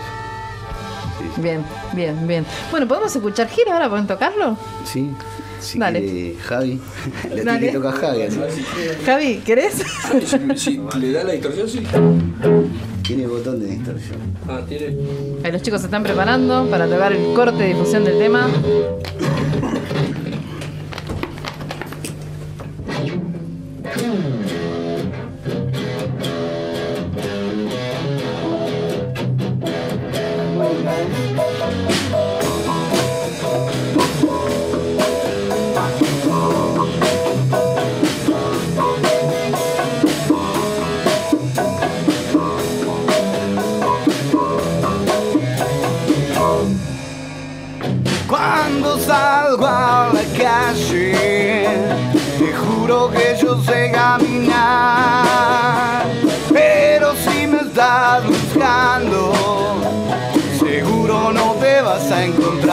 Bien. Bueno, ¿podemos escuchar gira ahora? ¿Pueden tocarlo? Sí. Si Dale. quiere Javi, le Dale. tiene que tocar Javi. así. Javi, ¿querés? Si le da la distorsión, sí. Tiene botón de distorsión. Ah, tiene. Ahí los chicos se están preparando para tocar el corte de difusión del tema. Cuando sale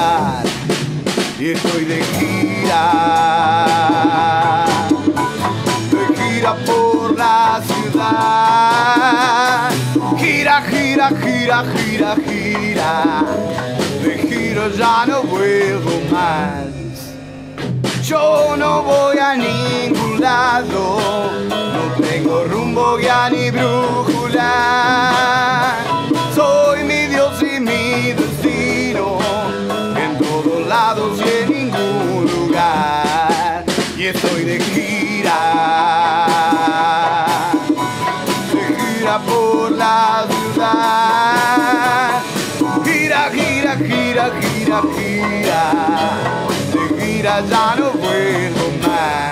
lugar. Y estoy de gira por la ciudad. Gira, gira, gira, gira, gira. De giro ya no vuelvo más. Yo no voy a ningún lado, no tengo rumbo ya ni brújula. Soy mi Dios y mi destino, en todos lados y en ningún lugar. Y estoy de gira por la ciudad. Gira, gira, gira, gira, gira. De gira ya no vuelvo más.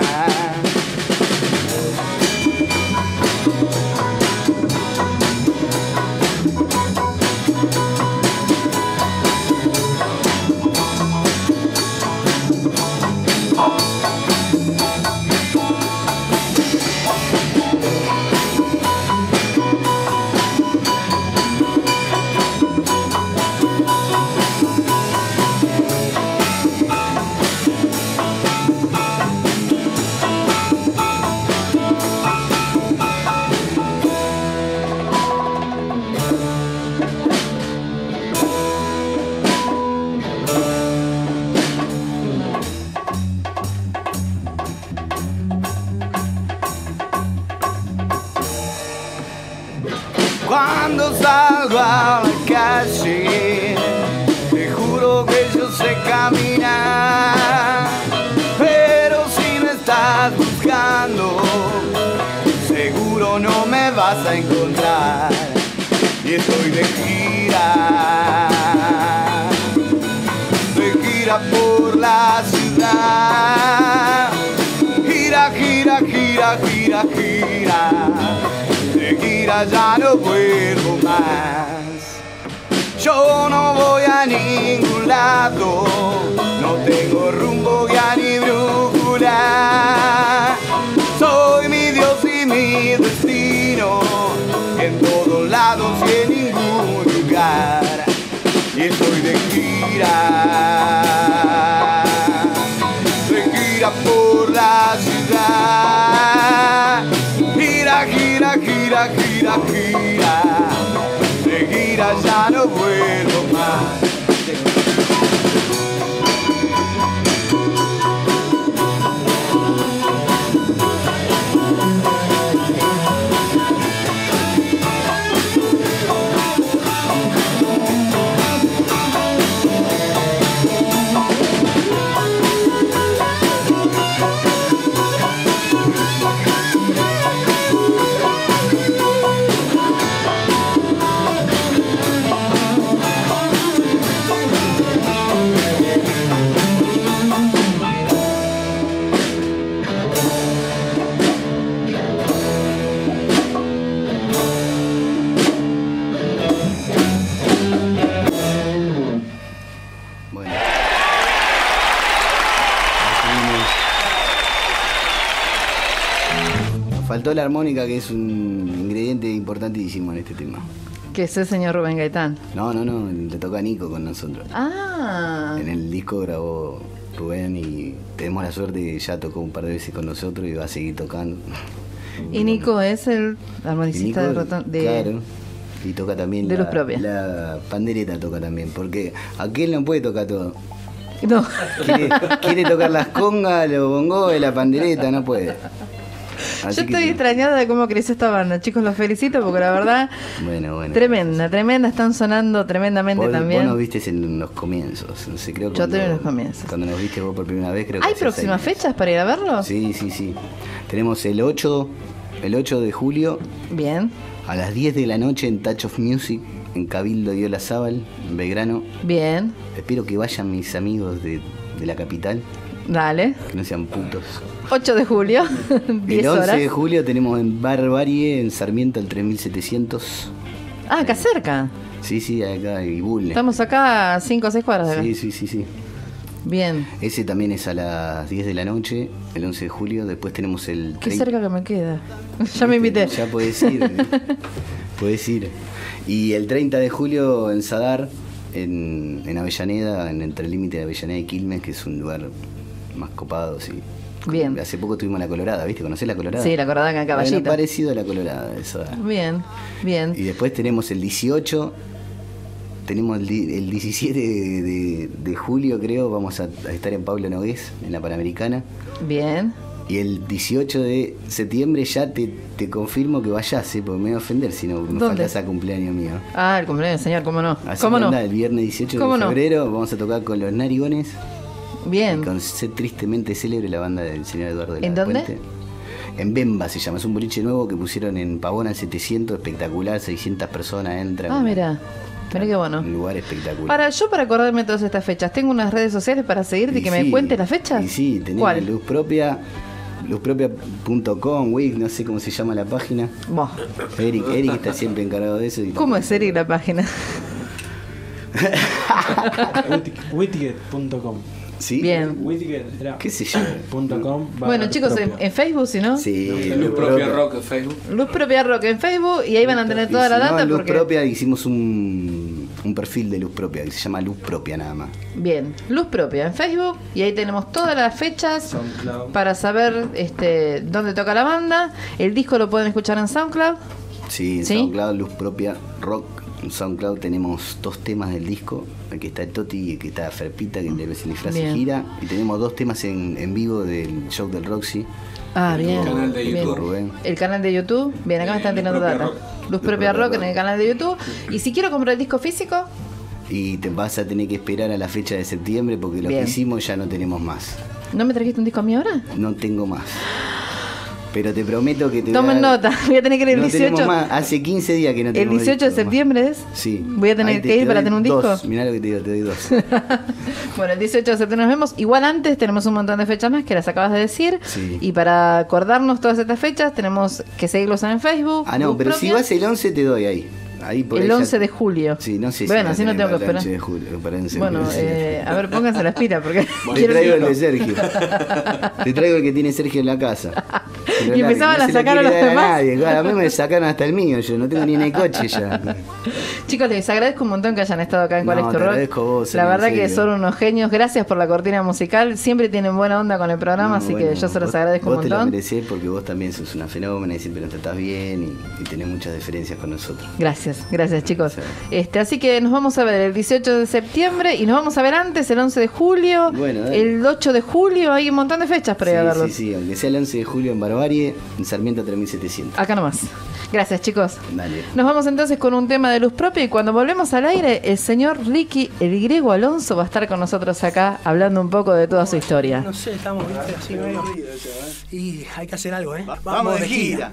Cuando salgo a la calle, te juro que yo sé caminar. Pero si me estás buscando, seguro no me vas a encontrar. Y estoy de gira por la ciudad. Gira, gira, gira, gira, gira. De gira ya no vuelvo más. Yo no voy a ningún lado, no tengo rumbo ya ni brújula. Soy mi Dios y mi destino, en todos lados y en ningún lugar. Y estoy de gira por la ciudad. Gira, gira, gira, gira, gira. De gira ya no vuelvo más. Faltó la armónica, que es un ingrediente importantísimo en este tema. Que es el señor Rubén Gaitán. No, le toca a Nico con nosotros. Ah. En el disco grabó Rubén y tenemos la suerte que ya tocó un par de veces con nosotros y va a seguir tocando. Y Nico es el armonicista de Rotón. Claro. Y toca también de Luz Propia. La pandereta toca también, porque aquel no puede tocar todo. No. Quiere tocar las congas, los bongos, la pandereta, no puede. Yo estoy extrañada de cómo creció esta banda. Chicos, los felicito porque la verdad, bueno. Tremenda, están sonando tremendamente también. Vos nos viste en los comienzos, no sé, creo que yo tuve en los comienzos. Cuando nos viste vos por primera vez, creo que ¿hay próximas fechas para ir a verlo? Sí. Tenemos el 8 de julio. Bien. A las 10 de la noche en Touch of Music, en Cabildo y Olazábal, en Belgrano. Bien. Espero que vayan mis amigos de la capital. Dale. Que no sean putos. 8 de julio, 10 horas. El 11 de julio tenemos en Barbarie, en Sarmiento, el 3700. Ah, acá cerca. Sí, acá, y Bulne. Estamos acá a 5 o 6 cuadras de acá. Sí. Bien. Ese también es a las 10 de la noche, el 11 de julio. Después tenemos el... Qué cerca que me queda. Ya me invité. Ya podés ir. Podés ir. Y el 30 de julio en Sadar, en Avellaneda, entre el límite de Avellaneda y Quilmes, que es un lugar más copado, sí. Bien. Hace poco tuvimos La Colorada, ¿viste? ¿Conocés La Colorada? Sí, La Colorada acá en Caballito. Bueno, parecido a La Colorada, eso. Bien, bien. Y después tenemos el 18, tenemos el 17 de julio, creo, vamos a estar en Pablo Nogués, en la Panamericana. Bien. Y el 18 de septiembre ya te confirmo que vayas, porque me voy a ofender si no me faltas a cumpleaños mío. Ah, el cumpleaños del señor, ¿cómo no? Así ¿Cómo que no? anda, el viernes 18 de febrero vamos a tocar con Los Narigones. Bien. Y con Ser Tristemente Célebre, la banda del señor Eduardo de la ¿En dónde? Puente. En Bemba se llama, es un boliche nuevo que pusieron en Pavón al 700, espectacular, 600 personas entran. Ah, mira qué bueno. Un lugar espectacular. Para acordarme de todas estas fechas, tengo unas redes sociales para seguirte y que me cuentes las fechas. Y sí, tenemos ¿Cuál? Luz Propia, luzpropia.com, Wix, no sé cómo se llama la página. Eric está siempre encargado de eso. ¿Cómo es Eric la página? Wittiget.com. ¿Sí? Bien. Wittiget era ¿Qué se llama? .com. Bueno, chicos, en Facebook, si no. Sí, Luz Propia Rock en Facebook. Luz Propia Rock en Facebook y ahí van a tener toda la data. En Luz porque... Propia hicimos un perfil de Luz Propia que se llama Luz Propia nada más. Bien, Luz Propia en Facebook y ahí tenemos todas las fechas SoundCloud. para saber dónde toca la banda. El disco lo pueden escuchar en SoundCloud. Sí, en ¿Sí? SoundCloud, Luz Propia Rock. En SoundCloud tenemos 2 temas del disco, el que está Toti y el que está Ferpita, que le se disfraz y Bien. gira. Y tenemos 2 temas en vivo del show del Roxy. Ah, bien. El canal de Bien. YouTube. Rubén. El canal de YouTube. Bien, acá me están tirando Propia data. Rock. Luz Propia Rock en el canal de YouTube. Y si quiero comprar el disco físico, Y te vas a tener que esperar a la fecha de septiembre porque lo Bien. que hicimos ya no tenemos más. ¿no me trajiste un disco a mí ahora? No tengo más. Pero te prometo que te voy a Tomen dar- nota, voy a tener que ir el No 18. tenemos más. Hace 15 días que no El tenemos 18 de disco, septiembre es. Sí. Voy a tener Ahí que ir para doy tener un disco. 2. Mirá lo que te digo, te doy 2. Bueno, el 18 de septiembre nos vemos. Igual antes tenemos un montón de fechas más que las acabas de decir. Sí. Y para acordarnos todas estas fechas tenemos que seguirlos en Facebook. Ah, no, Luz pero Propia. si vas el 11 te doy ahí. Ahí por El ahí ya- 11 de julio. Sí, no sé Bueno, si así no tengo que para el esperar. 11 de julio, para el 11 de Bueno, julio. a ver, pónganse las pilas porque Te quiero traigo el decirlo. de Sergio. Te traigo el que tiene Sergio en la casa. Pero Y empezaban no a se lo sacar a quiere los dar demás. nadie. Claro, a mí me sacaron hasta el mío, yo no tengo ni en el coche ya. Chicos, les agradezco un montón que hayan estado acá en No, ¿Cuál es tu te rock? agradezco a vos, La en verdad serio. que son unos genios. Gracias por la cortina musical. Siempre tienen buena onda con el programa, No, así bueno, que yo se los vos- agradezco un Vos te lo montón. merecés porque vos también sos una fenómena y siempre nos tratás bien y tenés muchas diferencias con nosotros. Gracias chicos. Sí. Así que nos vamos a ver el 18 de septiembre y nos vamos a ver antes, el 11 de julio, Bueno, dale. el 8 de julio, hay un montón de fechas para ir a verlos. Sí, aunque sea el 11 de julio en Barbarie, en Sarmiento 3700. Acá nomás. Gracias chicos. Dale. Nos vamos entonces con un tema de Luz Propia y cuando volvemos al aire, el señor Ricky, el griego Alonso, va a estar con nosotros acá hablando un poco de toda su historia. No sé, estamos ¿viste? Así medio. Y hay que hacer algo, ¿eh? Vamos de gira.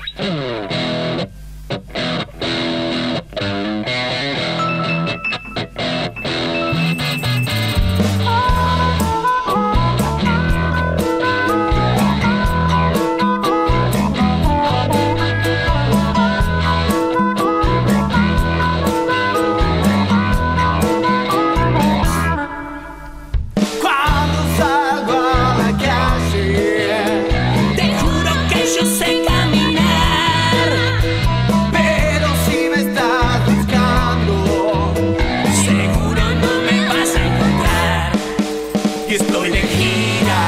Cuando salgo a la calle, te juro que yo sé caminar. Pero si me estás buscando, seguro no me vas a encontrar. Y estoy de gira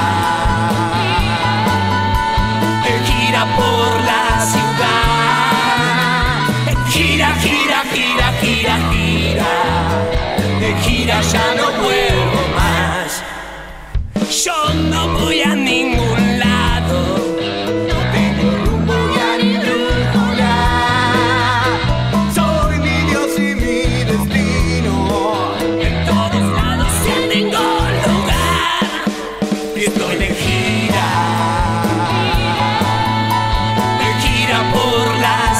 por la ciudad. Gira, gira, gira, gira, gira. De gira ya no vuelvo más. Yo no voy a ningún lado. No tengo rumbo ya ni brújula. Soy mi Dios y mi destino. En todos lados ya tengo lugar. Y estoy de gira por la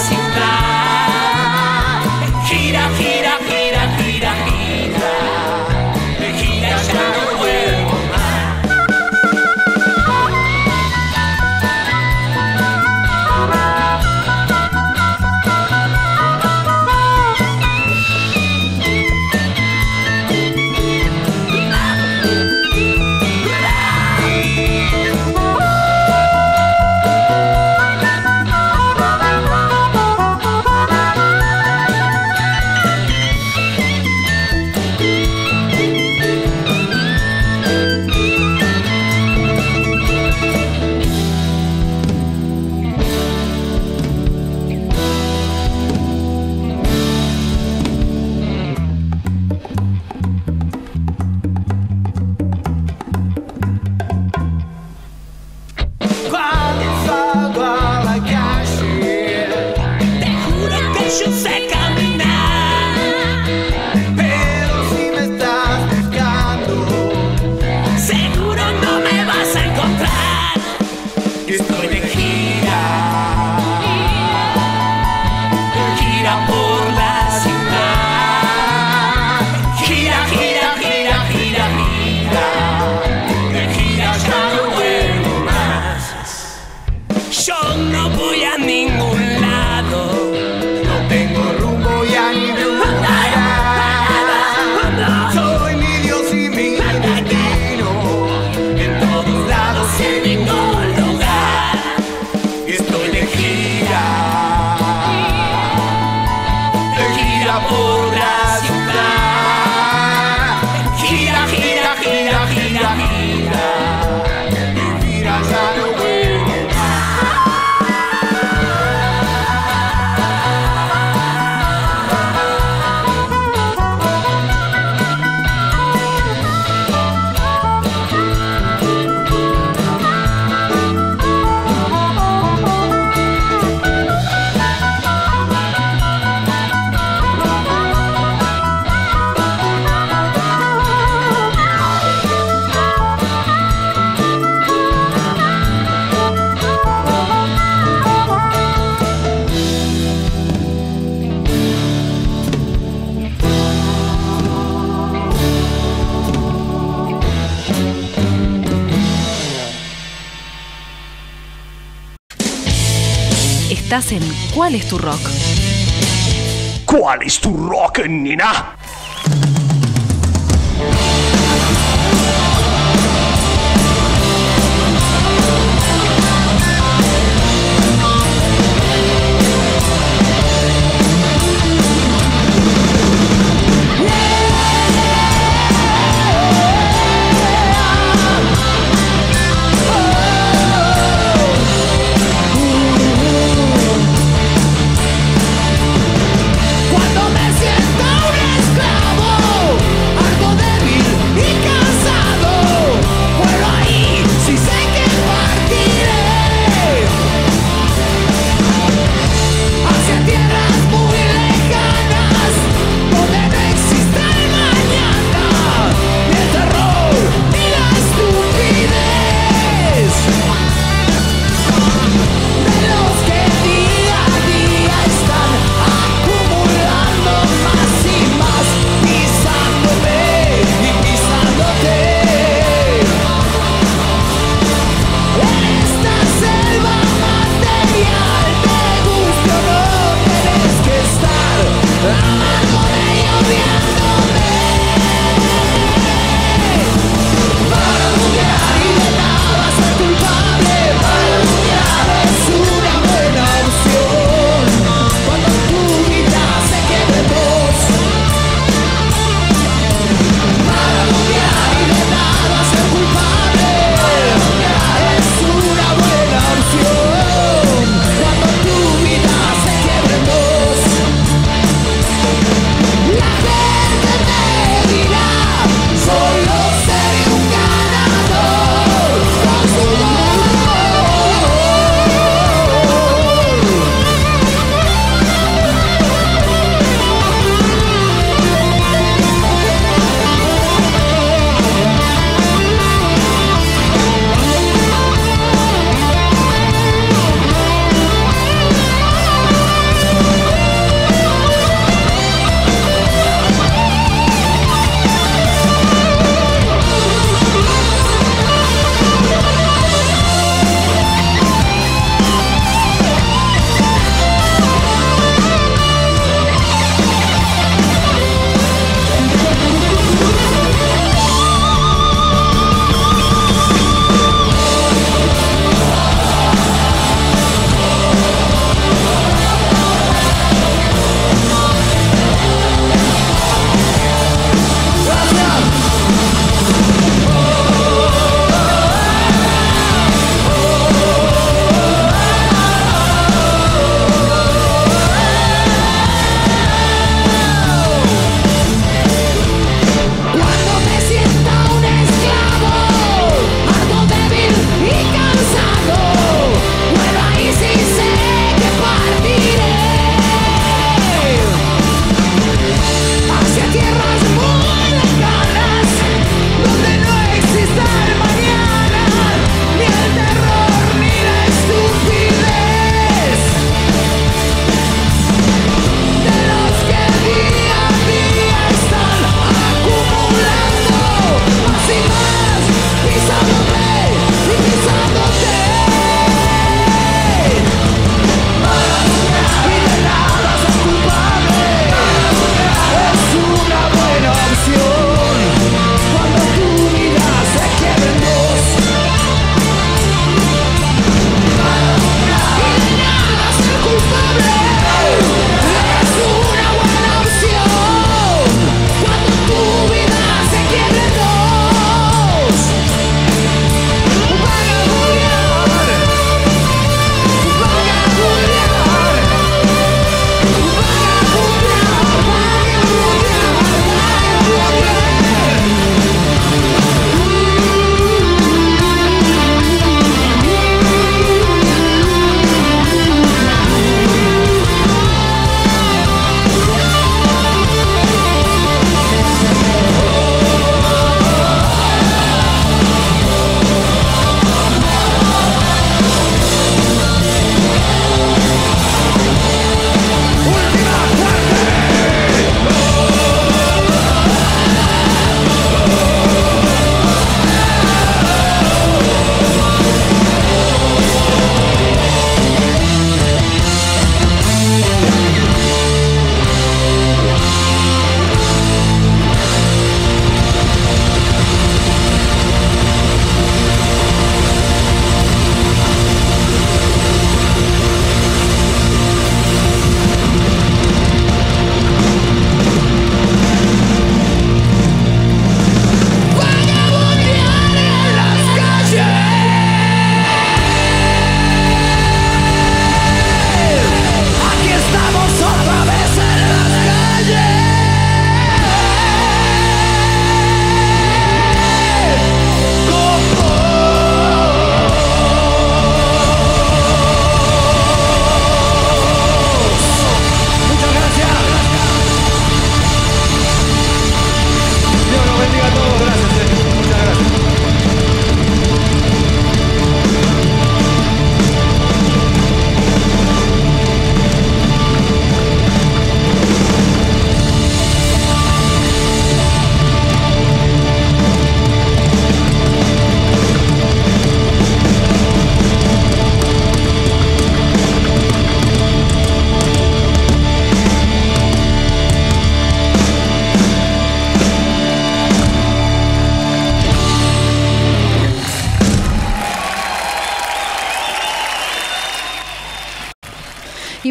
ciudad. Gira, gira, gira, gira, gira. De gira yo sé caminar. Pero si me estás buscando, Seguro no me vas a encontrar. estoy de gira por la ciudad. Gira, gira, gira, gira, gira. De gira ya no vuelvo más. Yo no voy a ningún lado. No tengo rumbo ya ni lugar. Soy mi Dios y mi destino. En todos lados y en ningún lugar. Estoy de gira por la ciudad. Gira, gira, gira, gira, gira. Mi gira ya no vuelve Estás en ¿Cuál es tu rock? ¿Cuál es tu rock, nena? Cuando me siento un esclavo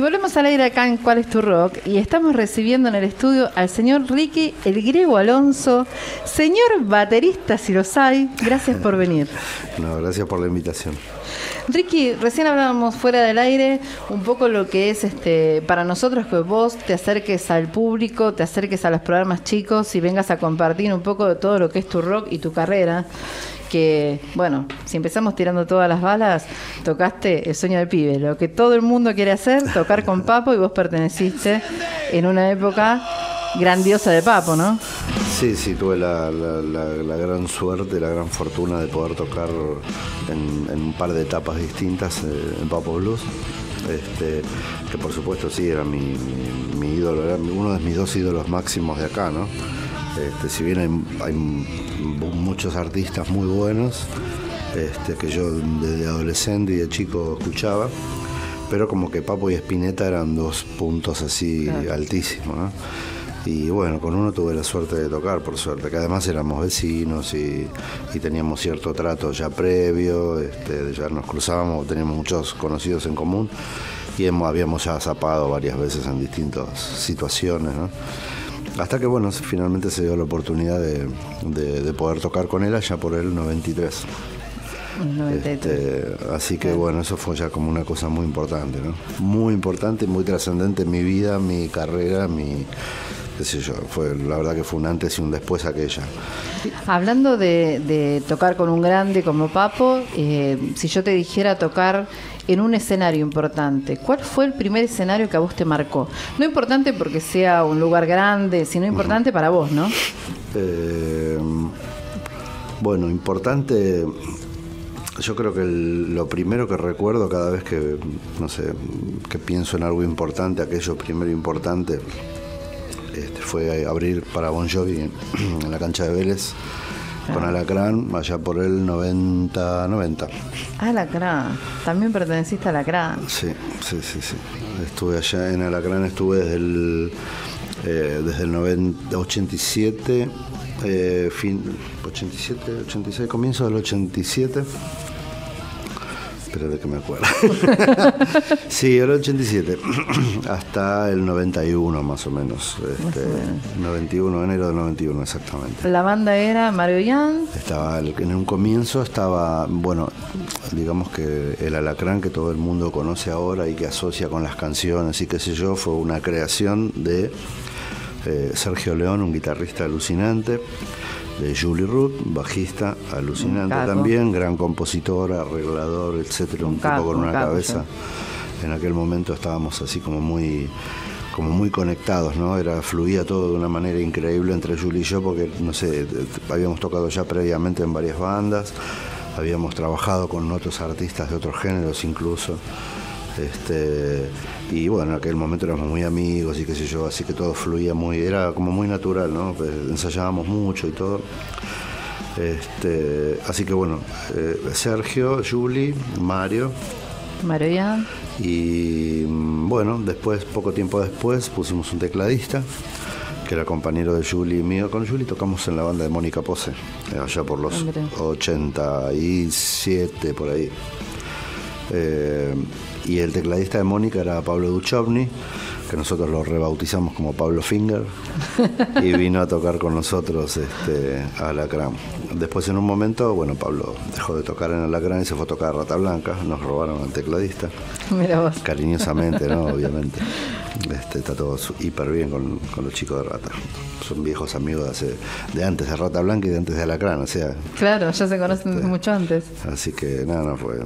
Y volvemos al aire acá en ¿Cuál es tu rock? Y estamos recibiendo en el estudio al señor Ricky El Grego Alonso, señor baterista si los hay. Gracias por venir. No, gracias por la invitación. Ricky, recién hablábamos fuera del aire un poco lo que es para nosotros que vos te acerques al público, te acerques a los programas chicos y vengas a compartir un poco de todo lo que es tu rock y tu carrera. Que, bueno, si empezamos tirando todas las balas, tocaste el sueño del pibe, lo que todo el mundo quiere hacer, tocar con Papo, y vos perteneciste en una época grandiosa de Papo, ¿no? Sí, tuve la gran suerte, la gran fortuna de poder tocar en un par de etapas distintas en Papo Blues. Que por supuesto sí era mi ídolo, era uno de mis dos ídolos máximos de acá, ¿no? Si bien hay muchos artistas muy buenos que yo desde adolescente y de chico escuchaba, pero como que Papo y Spinetta eran dos puntos así altísimos, ¿no? Y bueno, con uno tuve la suerte de tocar, por suerte, que además éramos vecinos y teníamos cierto trato ya previo, ya nos cruzábamos, teníamos muchos conocidos en común y habíamos ya zapado varias veces en distintas situaciones, ¿no? Hasta que, bueno, finalmente se dio la oportunidad de poder tocar con él allá por el 93. Así que, bueno, eso fue ya como una cosa muy importante, ¿no? Muy importante, muy trascendente en mi vida, mi carrera, qué sé yo, la verdad que fue un antes y un después aquella. Hablando de tocar con un grande como Papo, si yo te dijera tocar en un escenario importante, ¿cuál fue el primer escenario que a vos te marcó? No importante porque sea un lugar grande, sino importante para vos, ¿no? Bueno, importante, yo creo que lo primero que recuerdo cada vez que, no sé, que pienso en algo importante, aquello primero importante, fue abrir para Bon Jovi en la cancha de Vélez con Alacrán, allá por el 90. Alacrán, también perteneciste a Alacrán. Sí. Estuve allá en Alacrán, estuve desde el 87, 86, comienzo del 87. Espera que me acuerdo. Sí, era el 87, hasta el 91 más o menos. 91, enero del 91 exactamente. La banda era Mario Ian. En un comienzo estaba, bueno, digamos que el Alacrán que todo el mundo conoce ahora y que asocia con las canciones y qué sé yo, fue una creación de Sergio León, un guitarrista alucinante, de Julie Ruth, bajista alucinante también, gran compositor, arreglador, etcétera, un tipo con una cabeza. En aquel momento estábamos así como muy conectados, ¿no? Fluía todo de una manera increíble entre Julie y yo, porque no sé, habíamos tocado ya previamente en varias bandas, habíamos trabajado con otros artistas de otros géneros incluso. Y bueno, en aquel momento éramos muy amigos y qué sé yo, así que todo fluía era como muy natural, ¿no? Pues ensayábamos mucho y todo. Así que bueno, Sergio, Julie, Mario Ian. Y bueno, después, poco tiempo después, pusimos un tecladista que era compañero de Julie y mío. Con Julie tocamos en la banda de Mónica Pose, allá por los 87, por ahí. Y el tecladista de Mónica era Pablo Duchovny, que nosotros lo rebautizamos como Pablo Finger, y vino a tocar con nosotros a Alacrán. Después, en un momento, bueno, Pablo dejó de tocar en Alacrán y se fue a tocar a Rata Blanca. Nos robaron al tecladista. Mira vos. Cariñosamente, ¿no? Obviamente. Está todo hiper bien con los chicos de Rata. Son viejos amigos de antes de Rata Blanca y de antes de Alacrán, o sea. Claro, ya se conocen mucho antes. Así que nada, fue.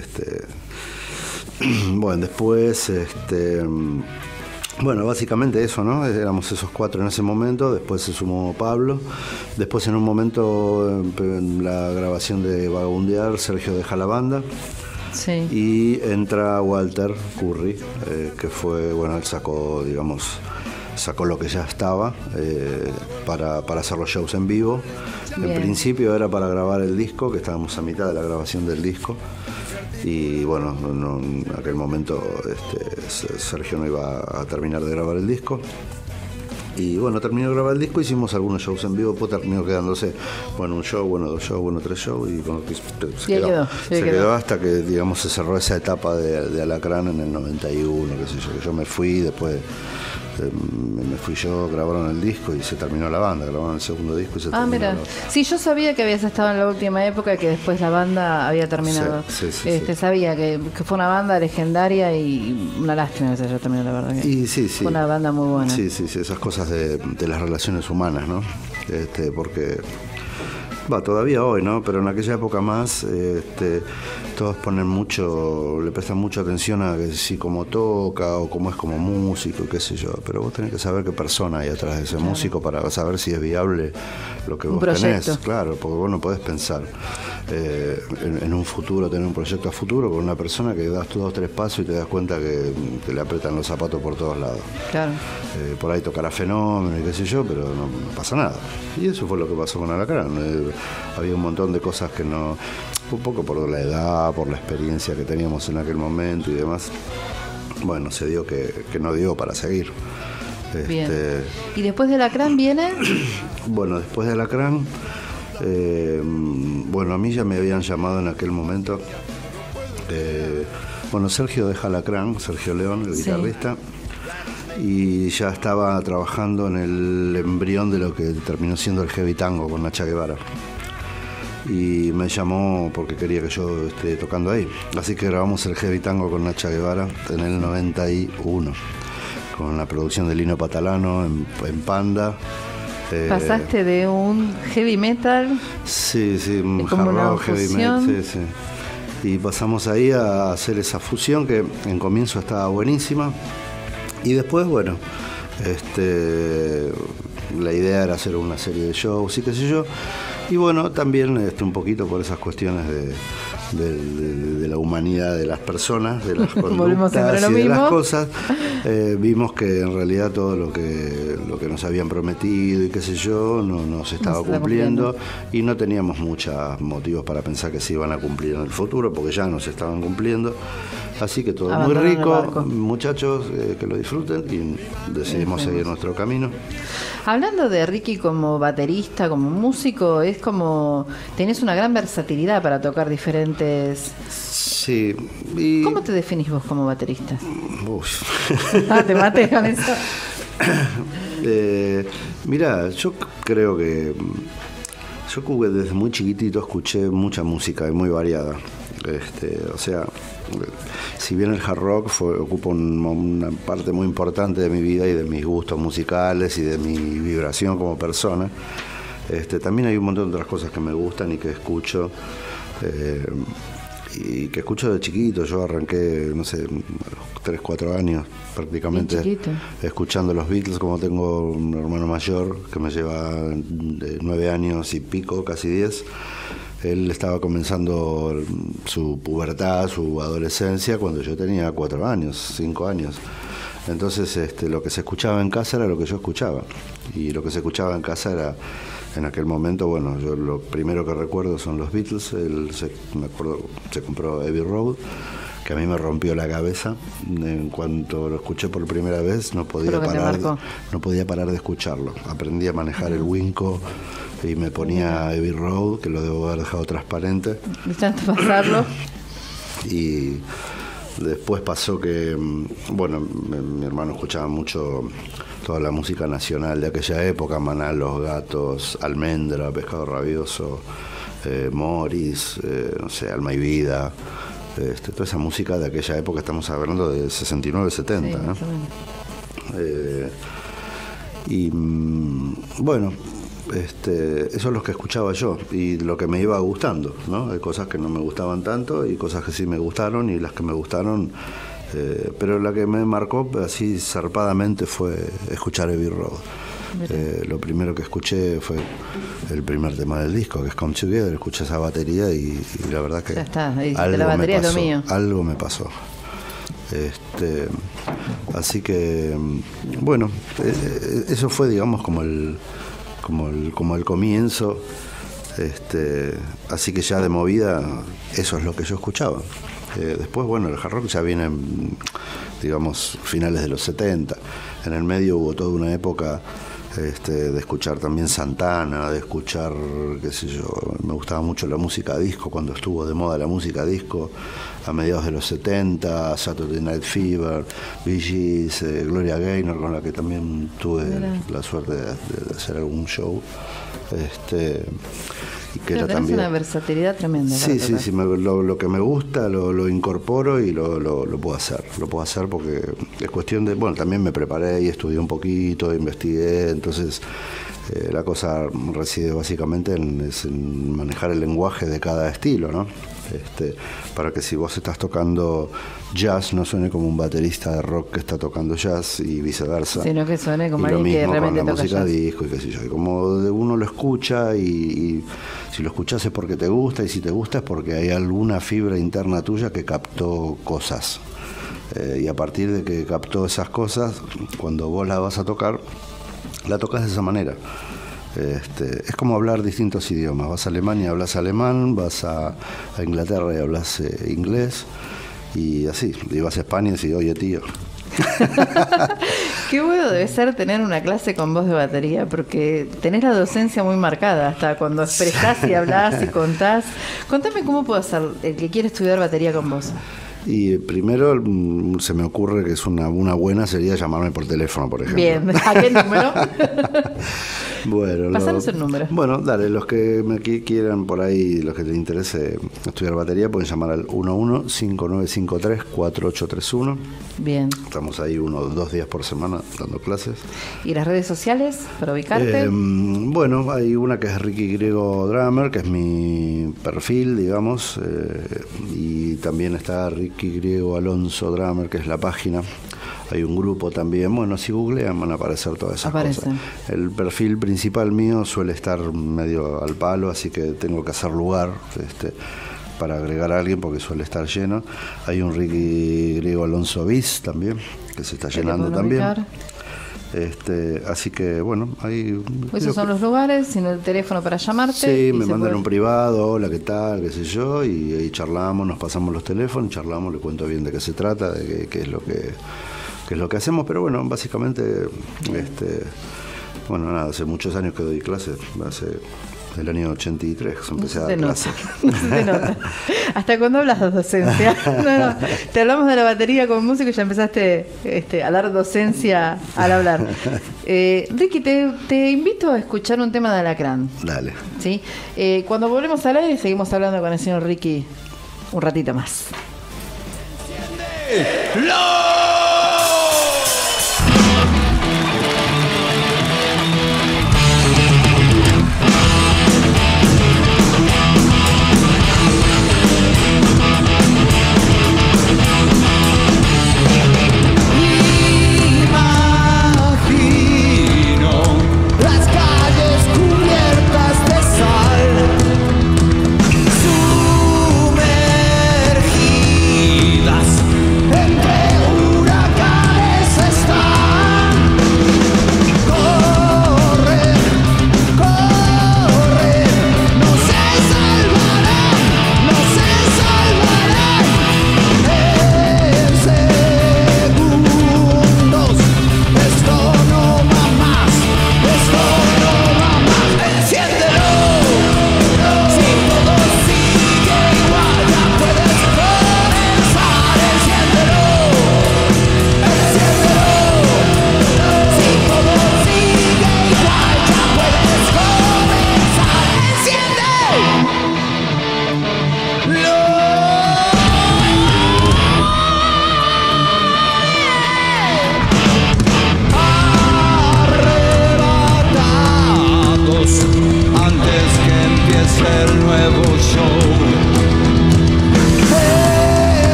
Bueno, después, bueno, básicamente eso, ¿no? Éramos esos cuatro en ese momento, después se sumó Pablo, después en un momento en la grabación de Vagabundear, Sergio deja la banda. Sí. Y entra Walter Curry, que fue, bueno, él sacó lo que ya estaba para hacer los shows en vivo. Bien. En principio era para grabar el disco, que estábamos a mitad de la grabación del disco. Y bueno, en aquel momento Sergio no iba a terminar de grabar el disco. Y bueno, terminó de grabar el disco, hicimos algunos shows en vivo, pues terminó quedándose, bueno, un show, bueno, 2 shows, bueno, 3 shows, y bueno, se quedó hasta que, digamos, se cerró esa etapa de Alacrán en el 91, qué sé yo, que yo me fui, después me fui yo, grabaron el disco y se terminó la banda, grabaron el segundo disco y se terminó. Mira, sí, yo sabía que habías estado en la última época y que después la banda había terminado. Sí. Sabía que fue una banda legendaria y una lástima que se haya terminado, la verdad. Y fue una banda muy buena. Sí, esas cosas de las relaciones humanas, ¿no? Porque todavía hoy, ¿no? Pero en aquella época más, todos le prestan mucha atención a que si cómo toca o cómo es como músico, qué sé yo. Pero vos tenés que saber qué persona hay atrás de ese músico para saber si es viable lo que vos tenés. Claro, porque vos no podés pensar en un futuro, tener un proyecto a futuro con una persona que das 2 o 3 pasos y te das cuenta que le apretan los zapatos por todos lados. Claro. Por ahí tocará fenómeno y qué sé yo, pero no pasa nada. Y eso fue lo que pasó con Alacrán. Había un montón de cosas que no, un poco por la edad, por la experiencia que teníamos en aquel momento y demás, bueno, se dio que no dio para seguir. Bien. ¿Y después de Alacrán viene? Bueno, después de Alacrán, a mí ya me habían llamado en aquel momento, Sergio deja Alacrán, Sergio León, el guitarrista, y ya estaba trabajando en el embrión de lo que terminó siendo el Heavy Tango con Nacha Guevara. Y me llamó porque quería que yo esté tocando ahí. Así que grabamos el Heavy Tango con Nacha Guevara en el 91, con la producción de Lino Patalano en Panda. Pasaste de un heavy metal. Sí, un hard rock, heavy metal. Sí. Y pasamos ahí a hacer esa fusión que en comienzo estaba buenísima. Y después, la idea era hacer una serie de shows y qué sé yo. Y bueno, también un poquito por esas cuestiones de la humanidad de las personas, de las conductas y de las cosas, vimos que en realidad todo lo que nos habían prometido y qué sé yo no se estaba cumpliendo, y no teníamos muchos motivos para pensar que se iban a cumplir en el futuro, porque ya no se estaban cumpliendo. Así que todo muy rico, muchachos, que lo disfruten, y decidimos seguir nuestro camino. Hablando de Ricky como baterista, como músico, es como tenés una gran versatilidad para tocar diferentes. Sí. ¿Cómo te definís vos como baterista? Te maté con eso. Mirá, yo creo que yo desde muy chiquitito escuché mucha música y muy variada. Si bien el hard rock ocupa una parte muy importante de mi vida y de mis gustos musicales y de mi vibración como persona, también hay un montón de otras cosas que me gustan y que escucho, y que escucho de chiquito. Yo arranqué, no sé, 3, 4 años prácticamente escuchando los Beatles, como tengo un hermano mayor que me lleva 9 años y pico, casi 10. Él estaba comenzando su pubertad, su adolescencia, cuando yo tenía 4 años, 5 años. Entonces lo que se escuchaba en casa era lo que yo escuchaba. Y lo que se escuchaba en casa era, en aquel momento, yo lo primero que recuerdo son los Beatles. Me acuerdo, se compró Abbey Road, que a mí me rompió la cabeza. En cuanto lo escuché por primera vez, no podía parar de escucharlo. Aprendí a manejar el Winco y me ponía Abbey Road, que lo debo haber dejado transparente. De tanto pasarlo. Y después pasó que, mi hermano escuchaba mucho toda la música nacional de aquella época: Maná, Los Gatos, Almendra, Pescado Rabioso, Morris, Alma y Vida. Toda esa música de aquella época, estamos hablando de 69, 70, ¿no? Eso es lo que escuchaba yo y lo que me iba gustando, ¿no? Hay cosas que no me gustaban tanto y cosas que sí me gustaron, y las que me gustaron, pero la que me marcó así zarpadamente fue escuchar Abbey Road. Lo primero que escuché fue el primer tema del disco, que es Come Together. Escuché esa batería y la verdad que ya está, la batería es lo mío. Algo me pasó. Así que eso fue, digamos, como el comienzo. Así que ya de movida eso es lo que yo escuchaba. Después, el hard rock ya viene, digamos, finales de los 70. En el medio hubo toda una época de escuchar también Santana, de escuchar, qué sé yo, me gustaba mucho la música disco, cuando estuvo de moda la música disco, a mediados de los 70, Saturday Night Fever, Bee Gees, Gloria Gaynor, con la que también tuve la suerte de hacer algún show. Y que era también una versatilidad tremenda. Sí, lo que me gusta lo incorporo y lo puedo hacer. Lo puedo hacer porque es cuestión de, bueno, también me preparé y estudié un poquito, investigué, entonces la cosa reside básicamente en manejar el lenguaje de cada estilo, ¿no? Para que si vos estás tocando jazz no suene como un baterista de rock que está tocando jazz y viceversa, sino que suene como alguien que realmente con la toca música jazz. disco y qué sé yo, y como uno lo escucha y si lo escuchas es porque te gusta, y si te gusta es porque hay alguna fibra interna tuya que captó cosas, y a partir de que captó esas cosas, cuando vos la vas a tocar, la tocas de esa manera. Es como hablar distintos idiomas. Vas a Alemania, hablas alemán, vas a Inglaterra y hablas inglés, y así. Y vas a España y decís, oye, tío. Qué bueno debe ser tener una clase con voz de batería, porque tenés la docencia muy marcada, hasta cuando expresás y hablás y contás. Contame cómo puede hacer el que quiere estudiar batería con vos. Y primero se me ocurre que es una buena sería llamarme por teléfono, por ejemplo. Bien, ¿a qué número? Bueno, pasanos el número. Bueno, dale, los que me quieran por ahí, los que les interese estudiar batería, pueden llamar al 11-5953-4831. Bien. Estamos ahí 2 días por semana dando clases. ¿Y las redes sociales para ubicarte? Bueno, hay una que es Ricky Griego Drummer, que es mi perfil, digamos, y también está Ricky Griego Alonso Drummer, que es la página. Hay un grupo también, bueno, si googlean van a aparecer todas esas cosas. El perfil principal mío suele estar medio al palo, así que tengo que hacer lugar para agregar a alguien porque suele estar lleno. Hay un Ricky Griego Alonso Bis también, que se está llenando también. Así que bueno, ahí esos son los lugares, sin el teléfono para llamarte. Sí, me mandan un privado, hola, ¿qué tal? Qué sé yo, y ahí charlamos, nos pasamos los teléfonos, charlamos, le cuento bien de qué se trata, de qué es lo que hacemos, pero bueno, básicamente bueno, nada, hace muchos años que doy clases, hace el año 83 empecé a dar clases. Se nota. ¿Hasta cuándo hablas de docencia? No, te hablamos de la batería con música y ya empezaste a dar docencia al hablar. Ricky, te invito a escuchar un tema de Alacrán. Dale. ¿Sí? Cuando volvemos al aire seguimos hablando con el señor Ricky un ratito más. Las calles cubiertas de sal, sumergidas entre un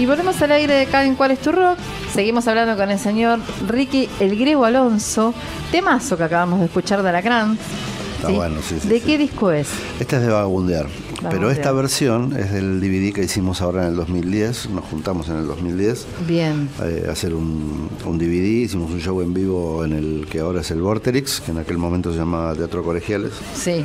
Y volvemos al aire de acá en ¿Cuál es tu rock? Seguimos hablando con el señor Ricky El Grego Alonso. Temazo que acabamos de escuchar de Alacrán. Está bueno, sí. ¿De qué disco es? Este es de Vagabundear. Pero Vagabundear. esta versión es del DVD que hicimos ahora en el 2010. Nos juntamos en el 2010. Bien. A hacer un DVD. Hicimos un show en vivo en el que ahora es el Vorterix, que en aquel momento se llamaba Teatro Colegiales. Sí.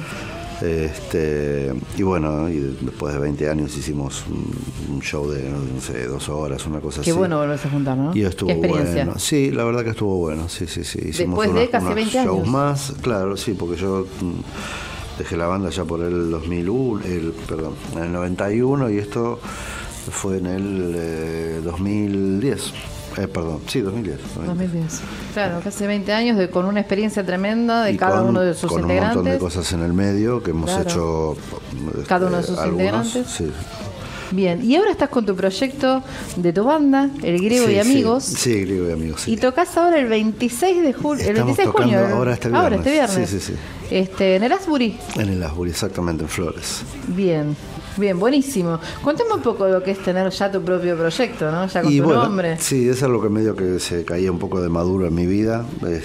Y bueno, y después de 20 años hicimos un show de, no sé, 2 horas, una cosa así. Qué bueno volverse a juntar, ¿no? Y estuvo Qué experiencia. bueno. Sí, la verdad que estuvo bueno. Sí. Hicimos Después de casi 20 shows años. más, claro, sí, porque yo dejé la banda ya por el 2001, en el 91, y esto fue en el 2010. 2010. 2010. Claro, casi 20 años con una experiencia tremenda de cada uno de sus con integrantes. un montón de cosas en el medio que hemos hecho. Cada uno de sus algunos, integrantes. Sí. Bien, y ahora estás con tu proyecto de tu banda, El Griego Sí, y Amigos. Sí, Griego y Amigos. Sí. Y tocas ahora el 26 de julio. El Estamos 26 de junio. tocando ahora este viernes. Sí. En el Asbury. En el Asbury, exactamente, en Flores. Bien, buenísimo. Cuéntame un poco lo que es tener ya tu propio proyecto, ¿no? Ya con tu nombre. Sí, eso es lo que medio que se caía un poco de maduro en mi vida.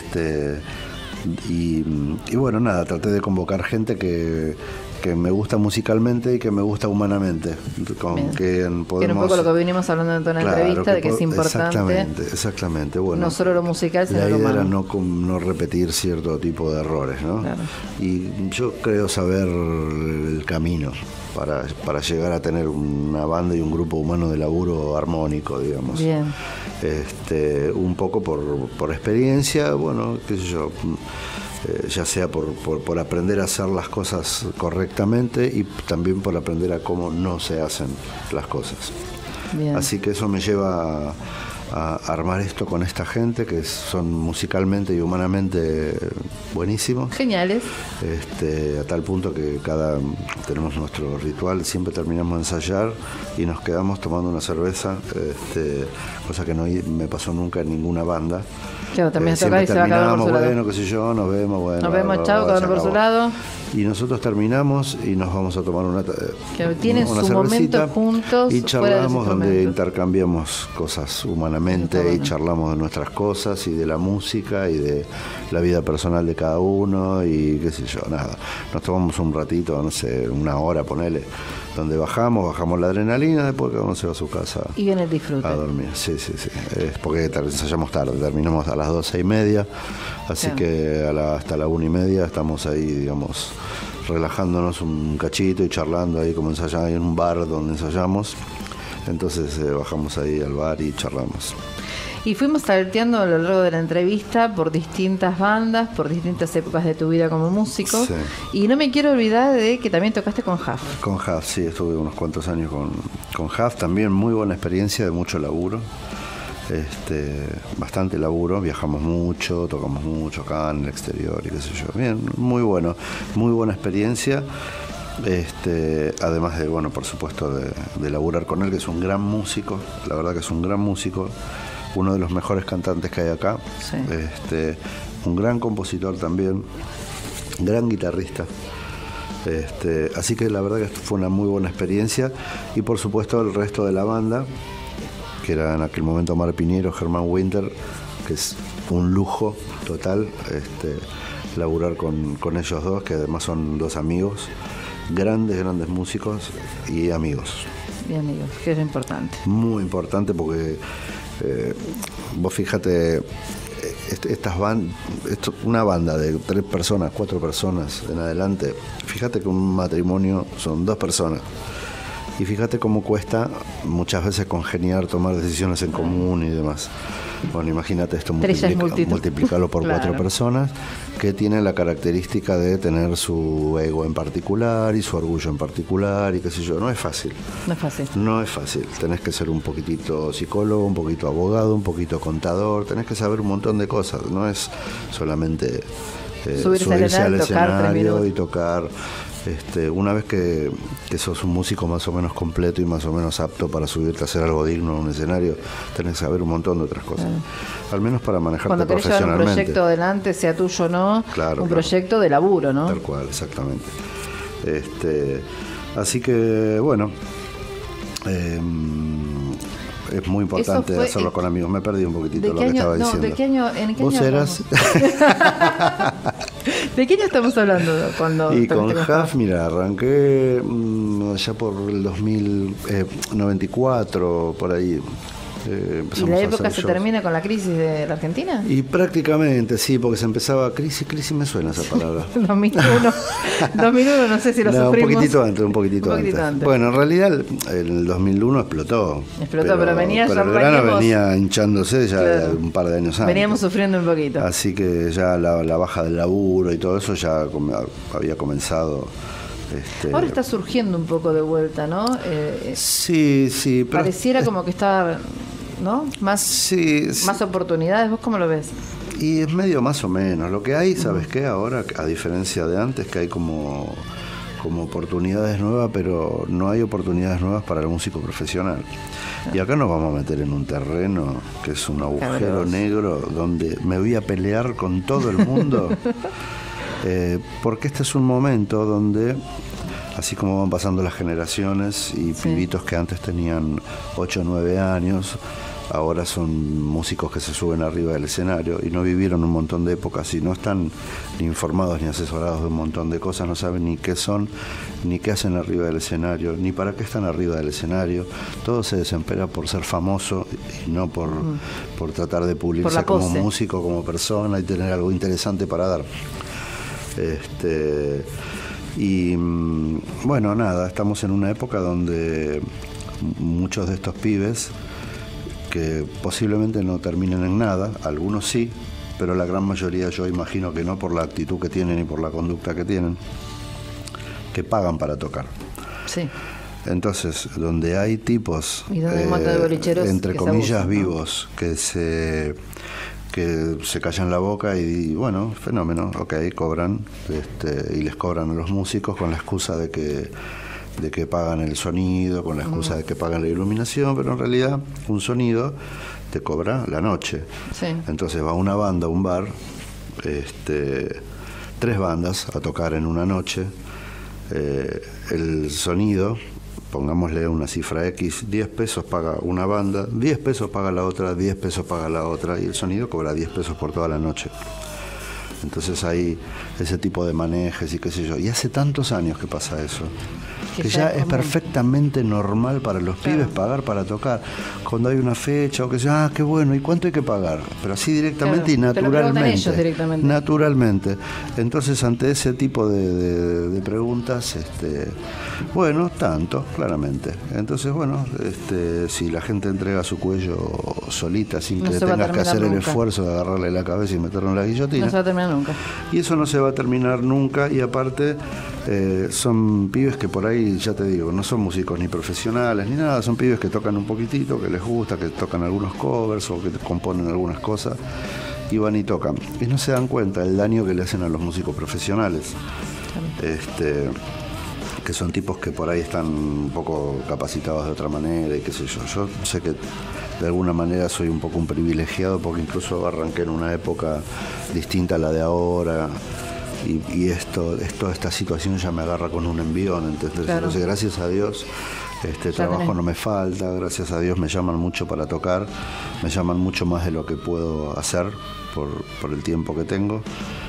Y bueno, nada, traté de convocar gente que me gusta musicalmente y que me gusta humanamente. Con que podemos, que era un poco lo que venimos hablando en toda la entrevista, de que es importante. Exactamente. Bueno, no solo lo musical, sino la lo idea humano. era no repetir cierto tipo de errores, ¿no? Claro. Y yo creo saber el camino para llegar a tener una banda y un grupo humano de laburo armónico, digamos. Bien. Un poco por experiencia, bueno, qué sé yo, ya sea por aprender a hacer las cosas correctamente y también por aprender a cómo no se hacen las cosas. Bien. Así que eso me lleva a armar esto con esta gente que son musicalmente y humanamente buenísimos. Geniales. A tal punto que tenemos nuestro ritual, siempre terminamos de ensayar y nos quedamos tomando una cerveza, cosa que no me pasó nunca en ninguna banda. Claro, también toca y se va cada uno por su lado. Bueno, qué sé yo, nos vemos, Nos vemos, chao, cada uno por su lado. Y nosotros terminamos y nos vamos a tomar una tienen su cervecita momento juntos y charlamos, donde instrumentos. intercambiamos cosas humanamente y charlamos de nuestras cosas y de la música y de la vida personal de cada uno y qué sé yo, nada. Nos tomamos un ratito, no sé, 1 hora, ponele, donde bajamos la adrenalina, después cada uno se va a su casa y viene el disfrute a dormir. Sí. Es porque ensayamos tarde, terminamos a las 12:30, así claro. que hasta la 1:30 estamos ahí, digamos, relajándonos un cachito y charlando ahí como ensayamos, hay un bar donde ensayamos, entonces bajamos ahí al bar y charlamos. Y fuimos salteando a lo largo de la entrevista por distintas bandas, por distintas épocas de tu vida como músico. Sí. Y no me quiero olvidar de que también tocaste con Huff. Con Huff, sí, estuve unos cuantos años con Huff, también muy buena experiencia, de mucho laburo. Bastante laburo, viajamos mucho, tocamos mucho acá en el exterior y qué sé yo. Bien, muy bueno, muy buena experiencia. Además de, bueno, por supuesto, de laburar con él, que es un gran músico, la verdad que es un gran músico, uno de los mejores cantantes que hay acá, sí. Un gran compositor también, gran guitarrista. Así que la verdad que fue una muy buena experiencia y por supuesto el resto de la banda, que era en aquel momento Omar Piñero, Germán Winter, que es un lujo total laburar con ellos dos, que además son 2 amigos, grandes músicos y amigos. Bien, amigos, que es importante. Muy importante porque vos fíjate, una banda de 3 personas, 4 personas en adelante, fíjate que un matrimonio son 2 personas. Y fíjate cómo cuesta muchas veces congeniar, tomar decisiones en común y demás. Bueno, imagínate esto, multiplicarlo por claro. 4 personas que tienen la característica de tener su ego en particular y su orgullo en particular y qué sé yo. No es fácil. No es fácil. Tenés que ser un poquitito psicólogo, un poquito abogado, un poquito contador. Tenés que saber un montón de cosas. No es solamente subirse al escenario y tocar. Una vez que sos un músico más o menos completo y más o menos apto para subirte a hacer algo digno en un escenario, tenés que saber un montón de otras cosas. Al menos para manejarte cuando querés llevar un proyecto adelante, sea tuyo o no, claro, proyecto de laburo, ¿no? Tal cual, exactamente. Así que, bueno, es muy importante fue, hacerlo con amigos. Me perdí un poquitito ¿de lo qué que año? estaba No, diciendo. ¿de qué año? ¿En qué ¿Vos año eras? ¿De qué año estamos hablando? Cuando Y con tocaste Huff, mira, arranqué allá por el 2094, por ahí. ¿Y Empezamos la a época hacer se shows. termina con la crisis de la Argentina? Y prácticamente, sí, porque se empezaba crisis me suena esa palabra. 2001, no sé si lo No, sufrimos. un poquitito antes. antes. Bueno, en realidad en el 2001 explotó. Pero venía pero ya el verano veníamos- venía hinchándose ya Claro. un par de años antes. Veníamos sufriendo un poquito. Así que ya la baja del laburo y todo eso ya había comenzado. Ahora está surgiendo un poco de vuelta, ¿no? Sí, pero pareciera como que está, ¿no? Más oportunidades. ¿Vos cómo lo ves? Y es medio más o menos. Lo que hay, ¿sabes qué? Ahora, a diferencia de antes, que hay como oportunidades nuevas, pero no hay oportunidades nuevas para el músico profesional. Y acá nos vamos a meter en un terreno que es un agujero Cabroso. negro donde me voy a pelear con todo el mundo. Porque este es un momento donde, así como van pasando las generaciones y pibitos que antes tenían 8 o 9 años, ahora son músicos que se suben arriba del escenario y no vivieron un montón de épocas y no están ni informados ni asesorados de un montón de cosas, no saben ni qué son, ni qué hacen arriba del escenario, ni para qué están arriba del escenario. Todo se desempera por ser famoso y no por tratar de pulirse como músico, como persona y tener algo interesante para dar. Y bueno, nada, estamos en una época donde muchos de estos pibes que posiblemente no terminen en nada, algunos sí, pero la gran mayoría yo imagino que no, por la actitud que tienen y por la conducta que tienen, que pagan para tocar. Sí. Entonces, donde hay tipos, ¿Y dónde hay un montón de bolicheros entre que se comillas, abusan, ¿no? vivos, que se callan la boca y bueno, fenómeno, ok, cobran, y les cobran a los músicos con la excusa de que pagan el sonido, con la excusa de que pagan la iluminación, pero en realidad un sonido te cobra la noche. Sí. Entonces va una banda a un bar, 3 bandas a tocar en una noche, el sonido, pongámosle una cifra X, 10 pesos paga una banda, 10 pesos paga la otra, 10 pesos paga la otra, y el sonido cobra 10 pesos por toda la noche. Entonces hay ese tipo de manejes y qué sé yo. Y hace tantos años que pasa eso, que ya es perfectamente normal para los pibes pagar para tocar. Cuando hay una fecha o que sea, qué bueno, ¿y cuánto hay que pagar? Pero así directamente y Te lo preguntan naturalmente. ellos directamente. Naturalmente. Entonces, ante ese tipo de preguntas, bueno, tanto, claramente. Entonces, bueno, si la gente entrega su cuello solita, sin No que se va a tengas que terminar hacer el nunca. esfuerzo de agarrarle la cabeza y meterlo en la guillotina. No se va a terminar nunca. Y eso no se va a terminar nunca, y aparte son pibes que por ahí, ya te digo, no son músicos ni profesionales ni nada, son pibes que tocan un poquitito, que les gusta, que tocan algunos covers o que componen algunas cosas y van y tocan. Y no se dan cuenta del daño que le hacen a los músicos profesionales. Que son tipos que por ahí están un poco capacitados de otra manera y qué sé yo. Yo sé que de alguna manera soy un poco un privilegiado porque incluso arranqué en una época distinta a la de ahora y toda esta situación ya me agarra con un envión, ¿entendés? Claro. Entonces, gracias a Dios, trabajo no me falta, gracias a Dios me llaman mucho para tocar, me llaman mucho más de lo que puedo hacer por el tiempo que tengo.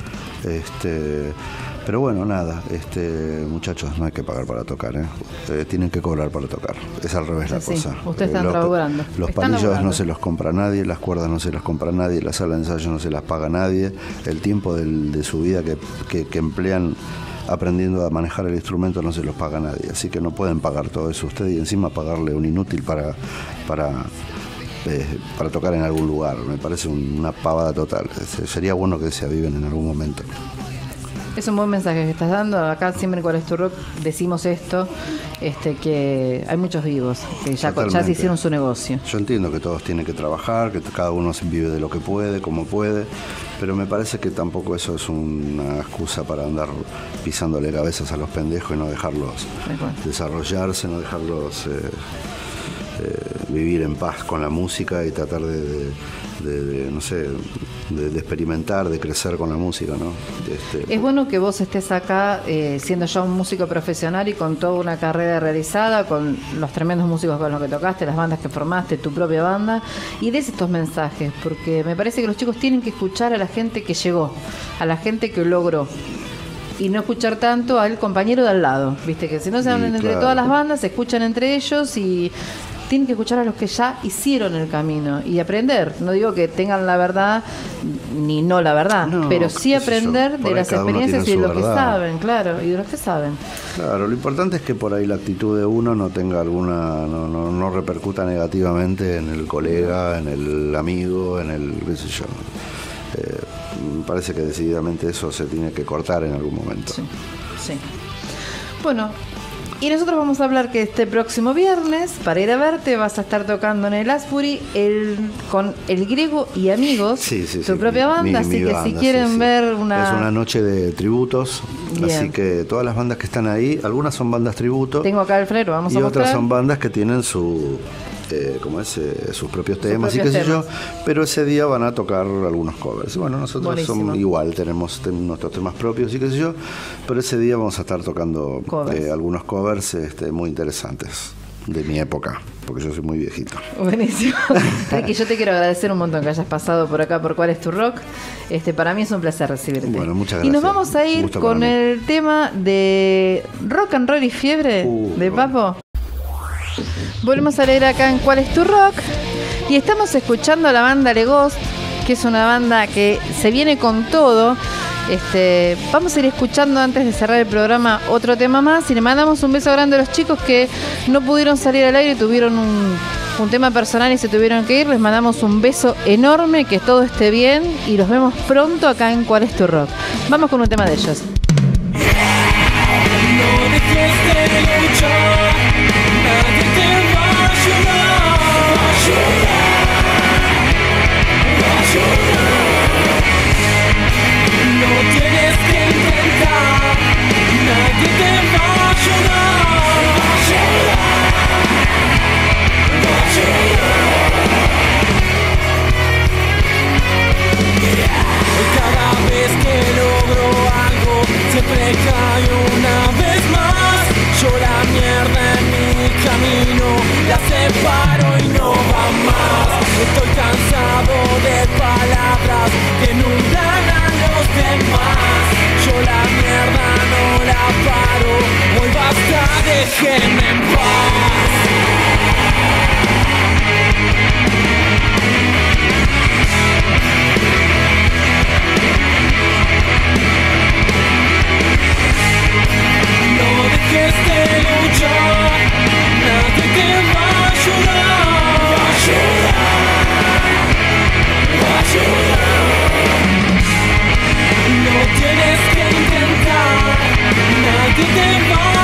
Pero bueno, nada, muchachos, no hay que pagar para tocar, tienen que cobrar para tocar. Es al revés la Sí, cosa. ustedes están laburando. Los Están palillos laburando. no se los compra nadie, las cuerdas no se las compra nadie, la sala de ensayo no se las paga nadie, el tiempo de su vida que emplean aprendiendo a manejar el instrumento no se los paga nadie. Así que no pueden pagar todo eso ustedes y encima pagarle un inútil para tocar en algún lugar. Me parece una pavada total. Sería bueno que se aviven en algún momento. Es un buen mensaje que estás dando. Acá siempre en ¿Cuál es tu rock? Decimos esto, que hay muchos vivos que ya se hicieron su negocio. Yo entiendo que todos tienen que trabajar, que cada uno vive de lo que puede, como puede, pero me parece que tampoco eso es una excusa para andar pisándole cabezas a los pendejos y no dejarlos desarrollarse, no dejarlos vivir en paz con la música y tratar de no sé, de experimentar, de crecer con la música, ¿no? Es bueno que vos estés acá siendo ya un músico profesional y con toda una carrera realizada, con los tremendos músicos con los que tocaste, las bandas que formaste, tu propia banda, y des estos mensajes, porque me parece que los chicos tienen que escuchar a la gente que llegó, a la gente que logró, y no escuchar tanto al compañero de al lado, viste, que si no se hablan entre todas las bandas, se escuchan entre ellos y tienen que escuchar a los que ya hicieron el camino y aprender. No digo que tengan la verdad ni no la verdad, pero sí aprender de las experiencias y de los que saben, claro, y de los que saben. Claro, lo importante es que por ahí la actitud de uno no tenga alguna, no repercuta negativamente en el colega, en el amigo, en el qué sé yo. Me parece que decididamente eso se tiene que cortar en algún momento. Sí. Bueno, y nosotros vamos a hablar que este próximo viernes, para ir a verte, vas a estar tocando en el Asbury con El Griego y Amigos, tu propia banda, así que si quieren ver una... Es una noche de tributos, así que todas las bandas que están ahí, algunas son bandas tributo. Tengo acá el flero, vamos a mostrar. Y otras son bandas que tienen sus propios temas y qué sé yo, pero ese día van a tocar algunos covers. Bueno, nosotros somos igual, tenemos nuestros temas propios y qué sé yo, pero ese día vamos a estar tocando algunos covers muy interesantes de mi época, porque yo soy muy viejito. Buenísimo. Ricky, yo te quiero agradecer un montón que hayas pasado por acá por ¿Cuál es tu rock? Para mí es un placer recibirte. Bueno, muchas gracias. Y nos vamos a ir con el tema de Rock and Roll y Fiebre de Papo. Volvemos a leer acá en ¿Cuál es tu rock? Y estamos escuchando a la banda Le Ghost, que es una banda que se viene con todo. Vamos a ir escuchando antes de cerrar el programa otro tema más y le mandamos un beso grande a los chicos que no pudieron salir al aire, tuvieron un tema personal y se tuvieron que ir. Les mandamos un beso enorme, que todo esté bien y los vemos pronto acá en ¿Cuál es tu rock? Vamos con un tema de ellos. No dejes de luchar, nadie te va a ayudar, no tienes que intentar, nadie te va a ayudar, cada vez que logro algo siempre caigo una vez más. Yo la mierda en mi camino la separo y no va más. Estoy cansado de palabras que nublan a los demás. Yo la mierda no la paro, hoy basta, déjenme en paz. No dejes de luchar, nadie te va a ayudar, no tienes que intentar, nadie te va a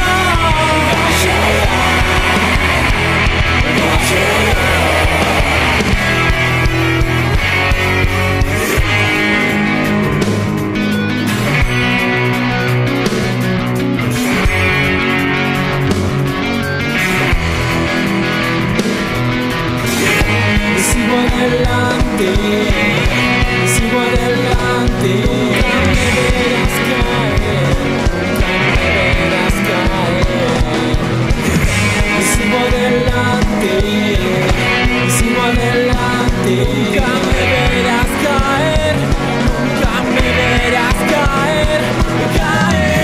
sigo adelante, sigo adelante. Nunca me verás caer, nunca me verás caer. Sigo adelante, sigo adelante. Nunca me verás caer, nunca me verás caer, caer.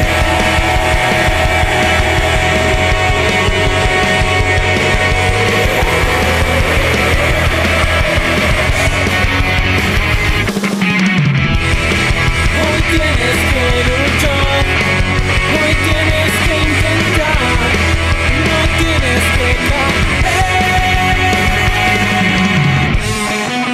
Tienes que luchar, hoy tienes que intentar, no tienes que caer.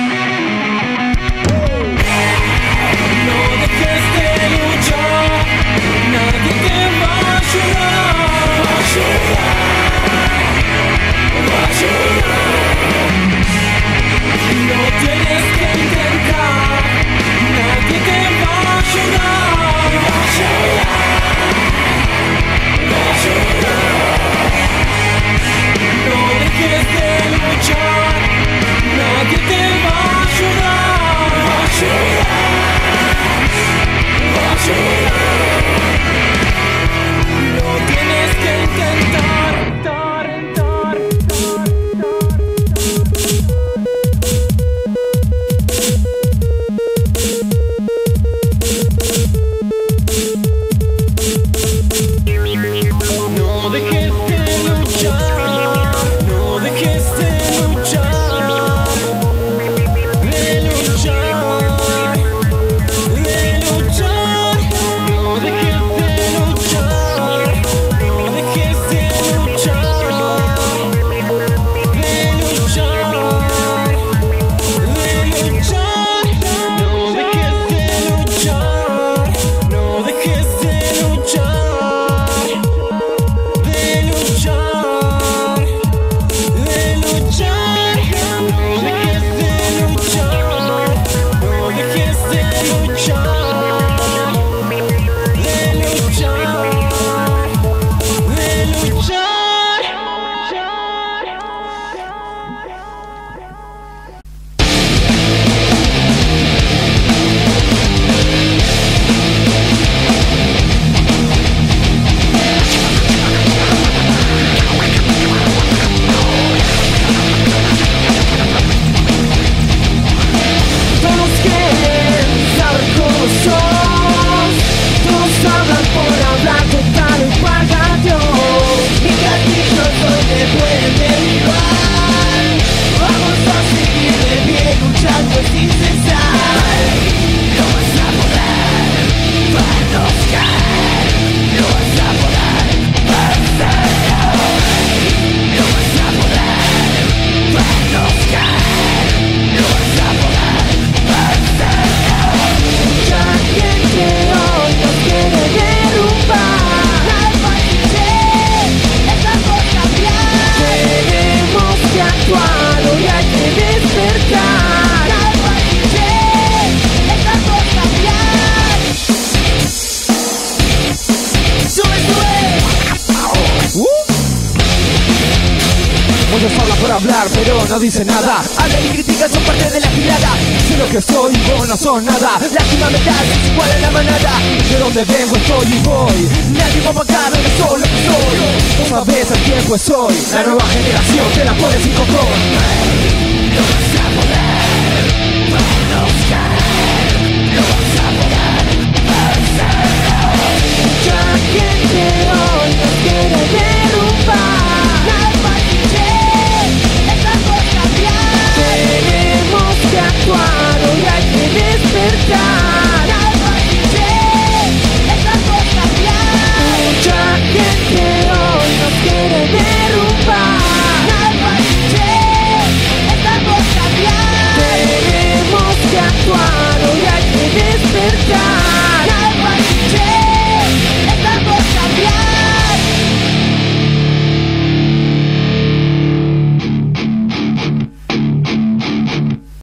no dice nada. Hablan y critican, son parte de la gilada. Sé lo que soy, vos no sos nada. Lástima mental, es igual a la manada. De donde vengo estoy y voy. Nadie va a pagar lo que soy, lo que soy. Vos sabés a quién pues soy. La nueva generación te la pones sin control.